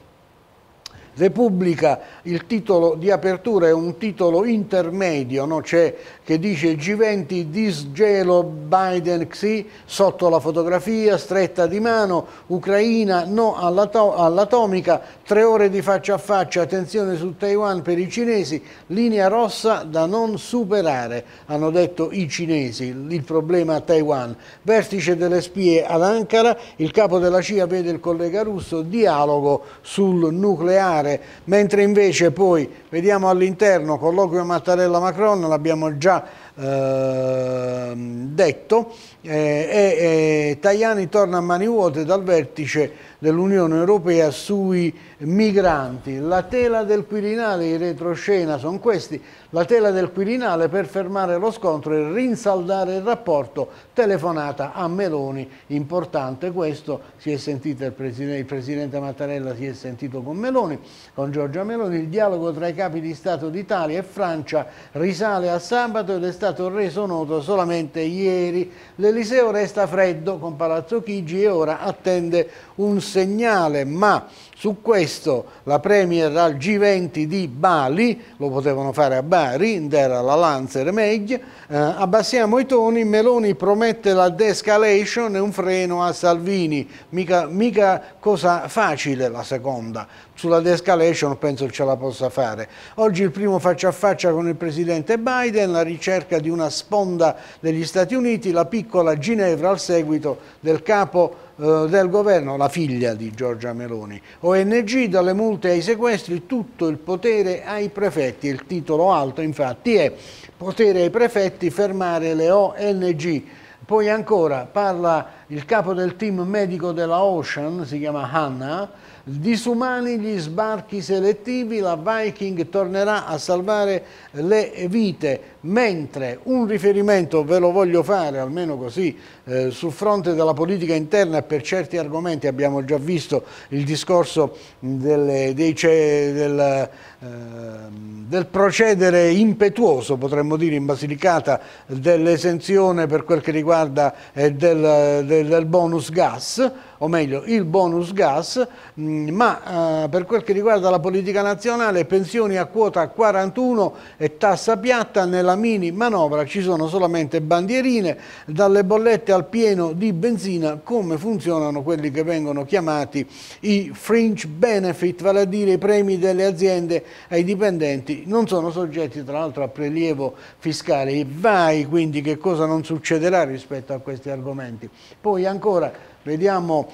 Repubblica. Il titolo di apertura è un titolo intermedio, no? C'è che dice G20 disgelo Biden Xi, sotto la fotografia stretta di mano, Ucraina no all'atomica, 3 ore di faccia a faccia, tensione su Taiwan per i cinesi, linea rossa da non superare, hanno detto i cinesi, il problema a Taiwan. Vertice delle spie ad Ankara, il capo della CIA vede il collega russo, dialogo sul nucleare, mentre invece poi vediamo all'interno colloquio Mattarella-Macron, l'abbiamo già detto, Tajani torna a mani vuote dal vertice dell'Unione Europea sui migranti. La tela del Quirinale, in retroscena sono questi, la tela del Quirinale per fermare lo scontro e rinsaldare il rapporto, telefonata a Meloni, importante questo, si è sentito il Presidente Mattarella si è sentito con Meloni, con Giorgia Meloni, il dialogo tra i capi di Stato d'Italia e Francia risale a sabato ed è stato reso noto solamente ieri. L'Eliseo resta freddo con Palazzo Chigi e ora attende un segnale, ma su questo la Premier al G20 di Bali, lo potevano fare a Bari, era la Lancer meglio, abbassiamo i toni, Meloni promette la de-escalation e un freno a Salvini, mica cosa facile la seconda, sulla de-escalation penso ce la possa fare. Oggi il primo faccia a faccia con il Presidente Biden, la ricerca cerca di una sponda degli Stati Uniti, la piccola Ginevra al seguito del capo del governo, la figlia di Giorgia Meloni. ONG, dalle multe ai sequestri, tutto il potere ai prefetti. Il titolo alto infatti è potere ai prefetti, fermare le ONG. Poi ancora parla il capo del team medico della Ocean, si chiama Hannah, disumani gli sbarchi selettivi, la Viking tornerà a salvare le vite, mentre un riferimento ve lo voglio fare, almeno così, sul fronte della politica interna e per certi argomenti abbiamo già visto il discorso del procedere impetuoso, potremmo dire, in Basilicata dell'esenzione per quel che riguarda del bonus gas, o meglio il bonus gas, ma per quel che riguarda la politica nazionale, pensioni a quota 41 e tassa piatta. Nella mini manovra ci sono solamente bandierine, dalle bollette al pieno di benzina. Come funzionano quelli che vengono chiamati i fringe benefit, vale a dire i premi delle aziende ai dipendenti, non sono soggetti tra l'altro a prelievo fiscale. E vai quindi che cosa non succederà rispetto a questi argomenti. Poi ancora vediamo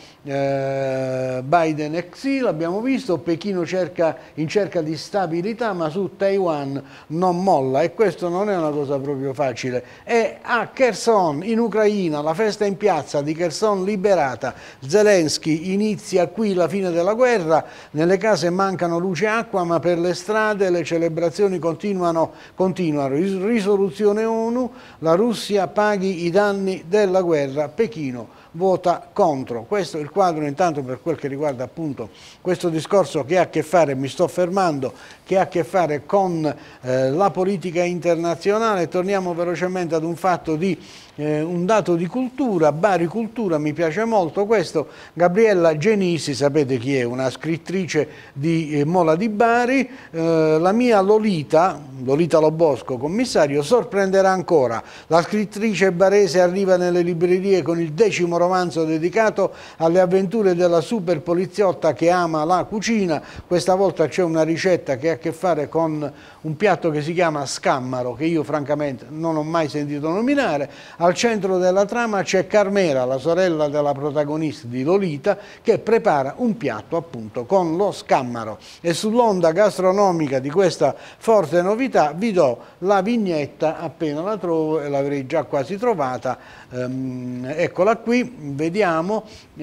Biden e Xi, l'abbiamo visto, Pechino in cerca di stabilità, ma su Taiwan non molla, e questo non è una cosa proprio facile. E a Kherson, in Ucraina, la festa in piazza di Kherson liberata, Zelensky inizia qui la fine della guerra, nelle case mancano luce e acqua, ma per le strade le celebrazioni continuano. Risoluzione ONU, la Russia paghi i danni della guerra, Pechino vota contro. Questo è il quadro intanto per quel che riguarda appunto questo discorso che ha a che fare, mi sto fermando, che ha a che fare con la politica internazionale. Torniamo velocemente ad un fatto un dato di cultura, Bari Cultura, mi piace molto questo. Gabriella Genisi, sapete chi è, una scrittrice di Mola di Bari, la mia Lolita Lobosco, commissario, sorprenderà ancora. La scrittrice barese arriva nelle librerie con il 10° romanzo dedicato alle avventure della super poliziotta che ama la cucina. Questa volta c'è una ricetta che ha a che fare con un piatto che si chiama scammaro, che io francamente non ho mai sentito nominare. Al centro della trama c'è Carmela, la sorella della protagonista di Lolita, che prepara un piatto appunto con lo scammaro. E sull'onda gastronomica di questa forte novità vi do la vignetta appena la trovo, e l'avrei già quasi trovata, eccola qui, vediamo.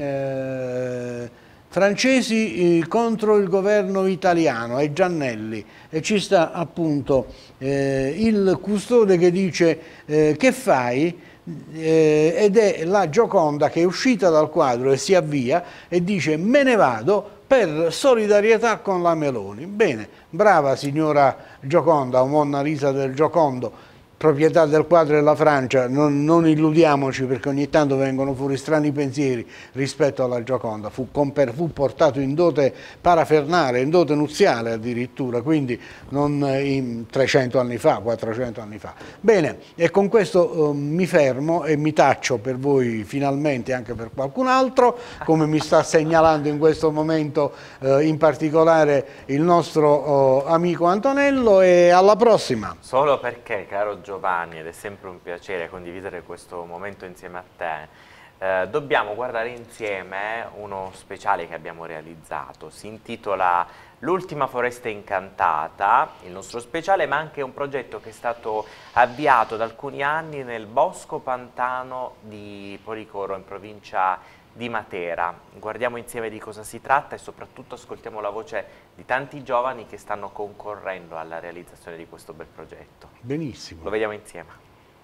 Francesi contro il governo italiano, è Giannelli, e ci sta appunto il custode che dice che fai? Ed è la Gioconda che è uscita dal quadro e si avvia e dice me ne vado per solidarietà con la Meloni. Bene, brava signora Gioconda, o Monna Lisa del Giocondo, proprietà del quadro della Francia, non illudiamoci, perché ogni tanto vengono fuori strani pensieri rispetto alla Gioconda. Fu portato in dote parafernale, in dote nuziale addirittura, quindi non in 300 anni fa, 400 anni fa. Bene, e con questo mi fermo e mi taccio per voi finalmente, anche per qualcun altro, come mi sta segnalando in questo momento in particolare il nostro amico Antonello, e alla prossima. Solo perché, caro Giovanni, ed è sempre un piacere condividere questo momento insieme a te, dobbiamo guardare insieme uno speciale che abbiamo realizzato. Si intitola L'ultima foresta incantata, il nostro speciale, ma anche un progetto che è stato avviato da alcuni anni nel Bosco Pantano di Policoro, in provincia di Matera. Guardiamo insieme di cosa si tratta e soprattutto ascoltiamo la voce di tanti giovani che stanno concorrendo alla realizzazione di questo bel progetto. Benissimo. Lo vediamo insieme.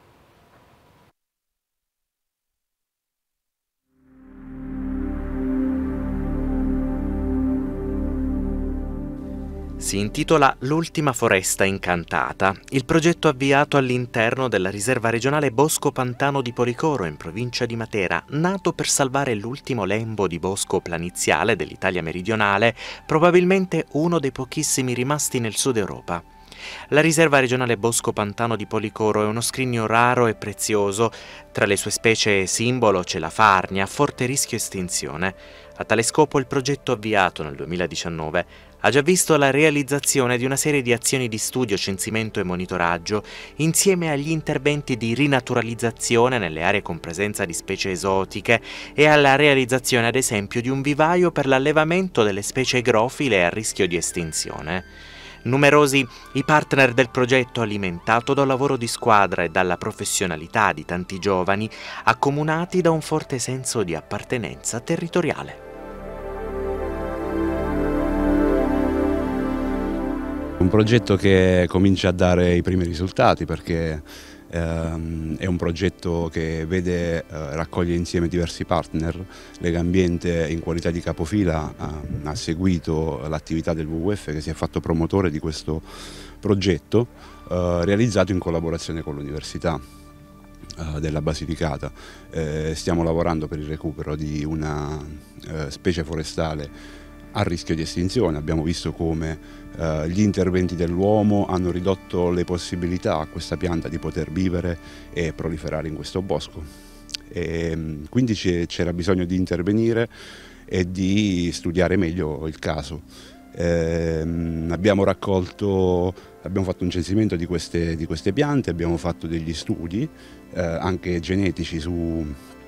Si intitola L'ultima foresta incantata, il progetto avviato all'interno della riserva regionale Bosco Pantano di Policoro in provincia di Matera, nato per salvare l'ultimo lembo di bosco planiziale dell'Italia meridionale, probabilmente uno dei pochissimi rimasti nel Sud Europa. La riserva regionale Bosco Pantano di Policoro è uno scrigno raro e prezioso. Tra le sue specie simbolo c'è la farnia, a forte rischio estinzione. A tale scopo il progetto avviato nel 2019 ha già visto la realizzazione di una serie di azioni di studio, censimento e monitoraggio, insieme agli interventi di rinaturalizzazione nelle aree con presenza di specie esotiche e alla realizzazione, ad esempio, di un vivaio per l'allevamento delle specie agrofile a rischio di estinzione. Numerosi i partner del progetto, alimentato da un lavoro di squadra e dalla professionalità di tanti giovani, accomunati da un forte senso di appartenenza territoriale. Un progetto che comincia a dare i primi risultati, perché è un progetto che raccoglie insieme diversi partner. Legambiente, in qualità di capofila, ha seguito l'attività del WWF, che si è fatto promotore di questo progetto realizzato in collaborazione con l'Università della Basilicata. Stiamo lavorando per il recupero di una specie forestale a rischio di estinzione. Abbiamo visto come gli interventi dell'uomo hanno ridotto le possibilità a questa pianta di poter vivere e proliferare in questo bosco. Quindi c'era bisogno di intervenire e di studiare meglio il caso. Abbiamo fatto un censimento di queste piante, abbiamo fatto degli studi anche genetici su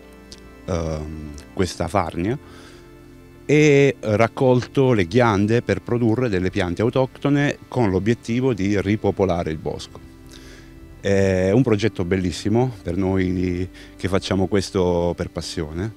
questa farnia, e raccolto le ghiande per produrre delle piante autoctone con l'obiettivo di ripopolare il bosco. È un progetto bellissimo per noi che facciamo questo per passione.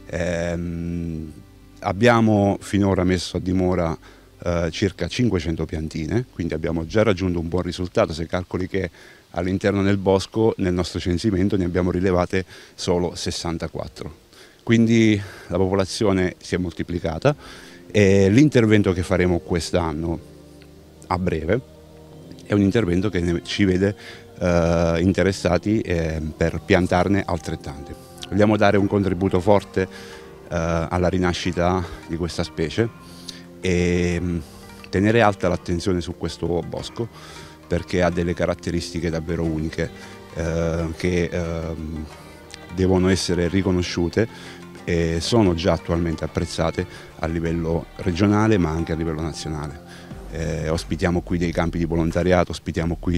Abbiamo finora messo a dimora circa 500 piantine, quindi abbiamo già raggiunto un buon risultato, se calcoli che all'interno del bosco, nel nostro censimento, ne abbiamo rilevate solo 64. Quindi la popolazione si è moltiplicata e l'intervento che faremo quest'anno, a breve, è un intervento che ci vede interessati per piantarne altrettante. Vogliamo dare un contributo forte alla rinascita di questa specie e tenere alta l'attenzione su questo bosco, perché ha delle caratteristiche davvero uniche che devono essere riconosciute e sono già attualmente apprezzate a livello regionale ma anche a livello nazionale. Ospitiamo qui dei campi di volontariato, ospitiamo qui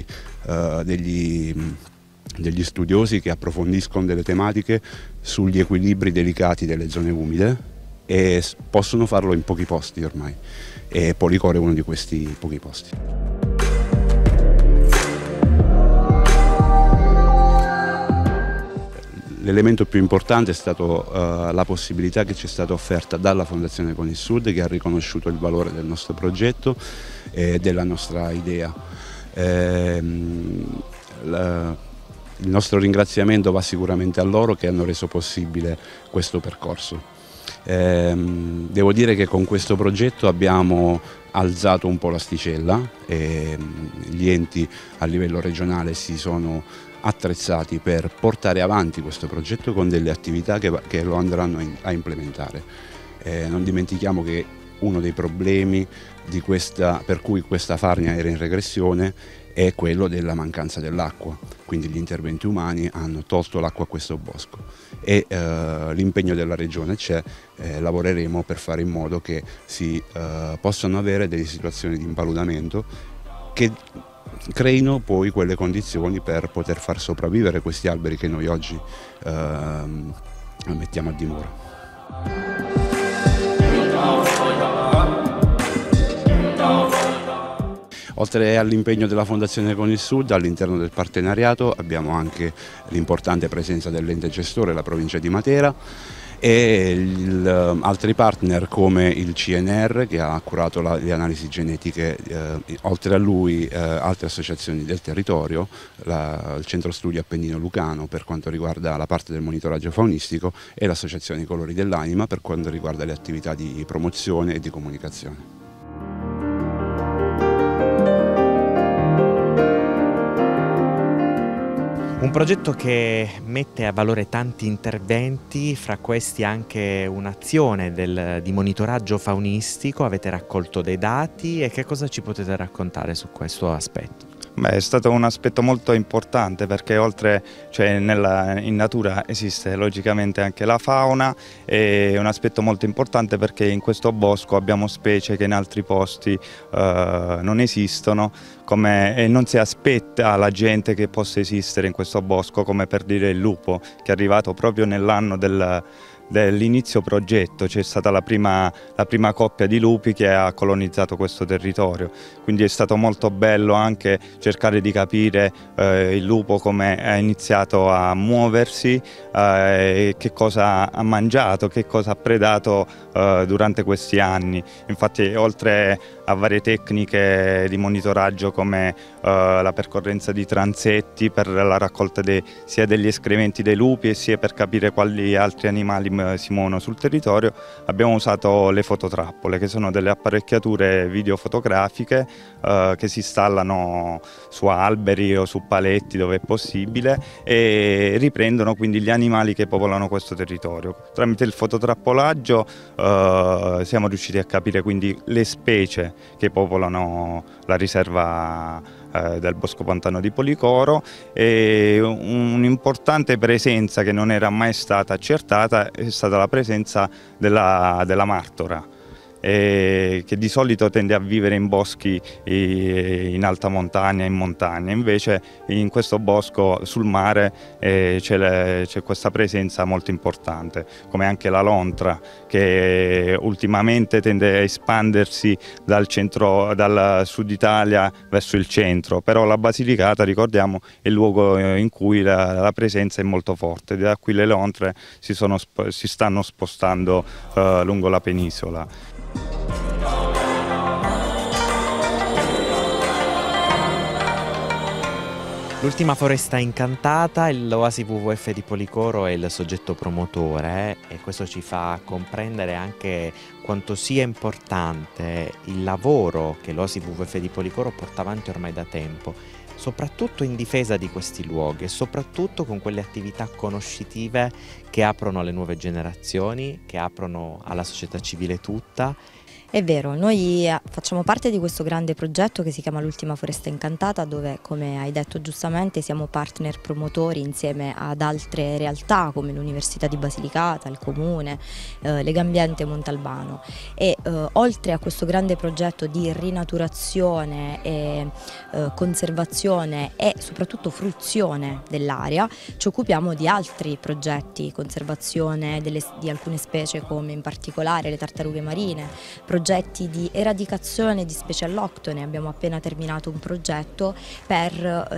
degli studiosi che approfondiscono delle tematiche sugli equilibri delicati delle zone umide e possono farlo in pochi posti ormai, e Policore è uno di questi pochi posti. L'elemento più importante è stato la possibilità che ci è stata offerta dalla Fondazione CONISSUD, che ha riconosciuto il valore del nostro progetto e della nostra idea. Il nostro ringraziamento va sicuramente a loro, che hanno reso possibile questo percorso. Devo dire che con questo progetto abbiamo alzato un po' l'asticella e gli enti a livello regionale si sono attrezzati per portare avanti questo progetto con delle attività che lo andranno a implementare. Non dimentichiamo che uno dei problemi per cui questa farnia era in regressione è quello della mancanza dell'acqua, quindi gli interventi umani hanno tolto l'acqua a questo bosco e l'impegno della Regione c'è. Lavoreremo per fare in modo che si possano avere delle situazioni di impaludamento che creino poi quelle condizioni per poter far sopravvivere questi alberi che noi oggi mettiamo a dimora. Oltre all'impegno della Fondazione CONISSUD, all'interno del partenariato abbiamo anche l'importante presenza dell'ente gestore, la provincia di Matera, e altri partner come il CNR, che ha curato le analisi genetiche, oltre a lui altre associazioni del territorio, il Centro Studi Appennino Lucano per quanto riguarda la parte del monitoraggio faunistico e l'Associazione I Colori dell'Anima per quanto riguarda le attività di promozione e di comunicazione. Un progetto che mette a valore tanti interventi, fra questi anche un'azione di monitoraggio faunistico. Avete raccolto dei dati e che cosa ci potete raccontare su questo aspetto? Beh, è stato un aspetto molto importante perché oltre, in natura esiste logicamente anche la fauna, è un aspetto molto importante perché in questo bosco abbiamo specie che in altri posti non esistono e non si aspetta la gente che possa esistere in questo bosco, come per dire il lupo, che è arrivato proprio nell'anno dell'inizio progetto. C'è stata la prima coppia di lupi che ha colonizzato questo territorio, quindi è stato molto bello anche cercare di capire il lupo come ha iniziato a muoversi, che cosa ha mangiato, che cosa ha predato durante questi anni. Infatti oltre a varie tecniche di monitoraggio come la percorrenza di transetti per la raccolta sia degli escrementi dei lupi e sia per capire quali altri animali si muovono sul territorio, abbiamo usato le fototrappole, che sono delle apparecchiature videofotografiche che si installano su alberi o su paletti dove è possibile e riprendono quindi gli animali che popolano questo territorio. Tramite il fototrappolaggio siamo riusciti a capire quindi le specie che popolano la riserva del Bosco Pantano di Policoro, e un'importante presenza che non era mai stata accertata è stata la presenza della martora, che di solito tende a vivere in boschi in alta montagna, in montagna. Invece in questo bosco sul mare c'è questa presenza molto importante, come anche la lontra, che ultimamente tende a espandersi dal sud Italia verso il centro, però la Basilicata, ricordiamo, è il luogo in cui la presenza è molto forte, da qui le lontre si stanno spostando lungo la penisola. L'ultima foresta incantata, l'Oasi WWF di Policoro è il soggetto promotore e questo ci fa comprendere anche quanto sia importante il lavoro che l'Oasi WWF di Policoro porta avanti ormai da tempo, soprattutto in difesa di questi luoghi e soprattutto con quelle attività conoscitive che aprono alle nuove generazioni, che aprono alla società civile tutta. È vero, noi facciamo parte di questo grande progetto che si chiama L'Ultima Foresta Incantata, dove, come hai detto giustamente, siamo partner promotori insieme ad altre realtà come l'Università di Basilicata, il Comune, Legambiente Montalbano, e oltre a questo grande progetto di rinaturazione e conservazione e soprattutto fruizione dell'area, ci occupiamo di altri progetti, conservazione di alcune specie come in particolare le tartarughe marine, progetti di eradicazione di specie alloctone. Abbiamo appena terminato un progetto per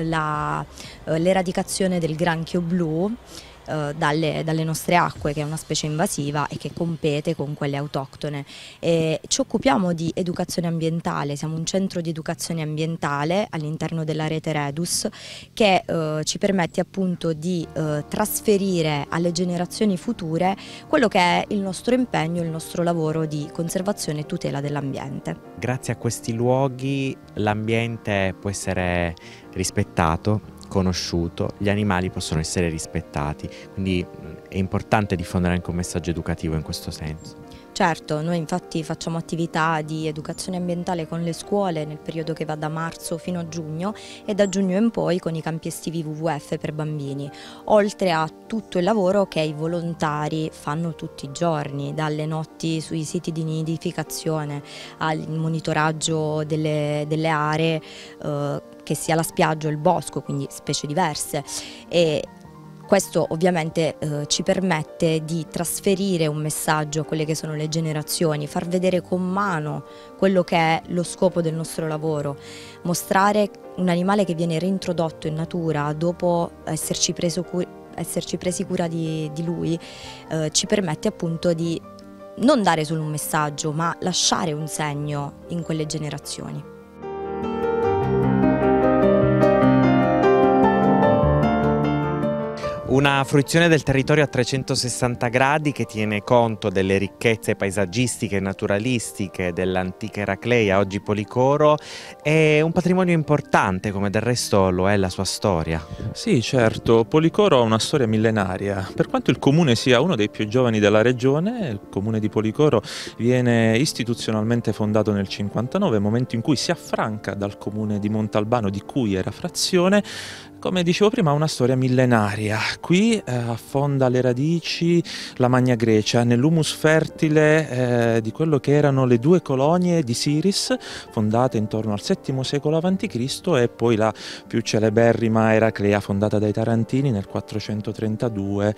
l'eradicazione del granchio blu dalle nostre acque, che è una specie invasiva e che compete con quelle autoctone. Ci occupiamo di educazione ambientale, siamo un centro di educazione ambientale all'interno della rete Redus che ci permette appunto di trasferire alle generazioni future quello che è il nostro impegno, il nostro lavoro di conservazione e tutela dell'ambiente. Grazie a questi luoghi l'ambiente può essere rispettato, conosciuto, gli animali possono essere rispettati, quindi è importante diffondere anche un messaggio educativo in questo senso. Certo, noi infatti facciamo attività di educazione ambientale con le scuole nel periodo che va da marzo fino a giugno e da giugno in poi con i campi estivi WWF per bambini, oltre a tutto il lavoro che i volontari fanno tutti i giorni, dalle notti sui siti di nidificazione al monitoraggio delle aree, che sia la spiaggia o il bosco, quindi specie diverse. E questo ovviamente ci permette di trasferire un messaggio a quelle che sono le generazioni, far vedere con mano quello che è lo scopo del nostro lavoro, mostrare un animale che viene reintrodotto in natura dopo esserci presi cura di lui, ci permette appunto di non dare solo un messaggio, ma lasciare un segno in quelle generazioni. Una fruizione del territorio a 360 gradi che tiene conto delle ricchezze paesaggistiche e naturalistiche dell'antica Eraclea, oggi Policoro, è un patrimonio importante, come del resto lo è la sua storia. Sì, certo, Policoro ha una storia millenaria. Per quanto il comune sia uno dei più giovani della regione, il comune di Policoro viene istituzionalmente fondato nel 59, momento in cui si affranca dal comune di Montalbano, di cui era frazione. Come dicevo prima, ha una storia millenaria. Qui affonda le radici la Magna Grecia nell'humus fertile di quello che erano le due colonie di Siris, fondate intorno al VII secolo a.C., e poi la più celeberrima Eraclea, fondata dai Tarantini nel 432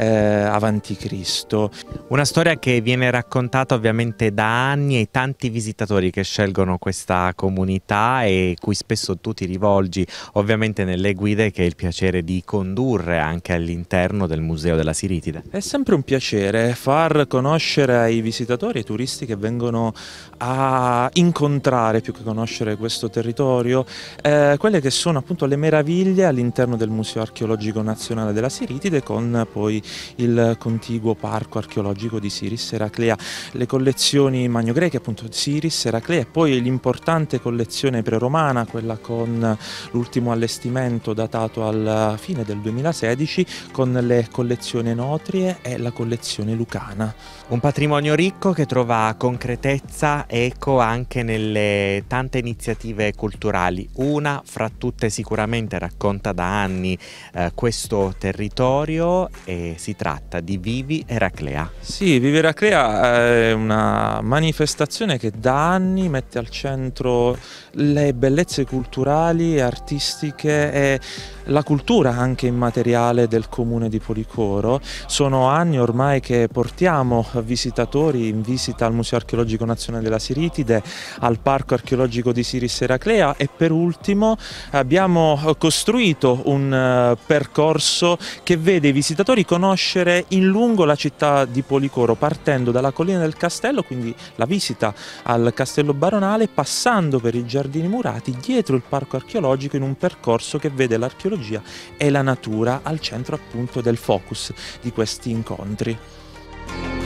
a.C. Una storia che viene raccontata ovviamente da anni ai tanti visitatori che scelgono questa comunità e cui spesso tu ti rivolgi, ovviamente nelle guide che hai il piacere di condurre anche all'interno del Museo della Siritide. È sempre un piacere far conoscere ai visitatori e ai turisti che vengono a incontrare, più che conoscere questo territorio, quelle che sono appunto le meraviglie all'interno del Museo Archeologico Nazionale della Siritide, con poi il contiguo parco archeologico di Siris Eraclea, le collezioni magnogreche, appunto Siris Eraclea, e poi l'importante collezione preromana, quella con l'ultimo allestimento datato alla fine del 2016, con le collezioni enotrie e la collezione lucana. Un patrimonio ricco che trova concretezza e eco anche nelle tante iniziative culturali. Una fra tutte sicuramente racconta da anni questo territorio, e si tratta di Vivi Eraclea. Sì, Vivi Eraclea è una manifestazione che da anni mette al centro le bellezze culturali e artistiche e la cultura anche immateriale del comune di Policoro. Sono anni ormai che portiamo visitatori in visita al Museo Archeologico Nazionale della Siritide, al Parco Archeologico di Siris Eraclea, e per ultimo abbiamo costruito un percorso che vede i visitatori conoscere in lungo la città di Policoro, partendo dalla collina del castello, quindi la visita al castello baronale, passando per i giardini murati dietro il parco archeologico, in un percorso che vede l'archeologia e la natura al centro appunto del focus di questi incontri.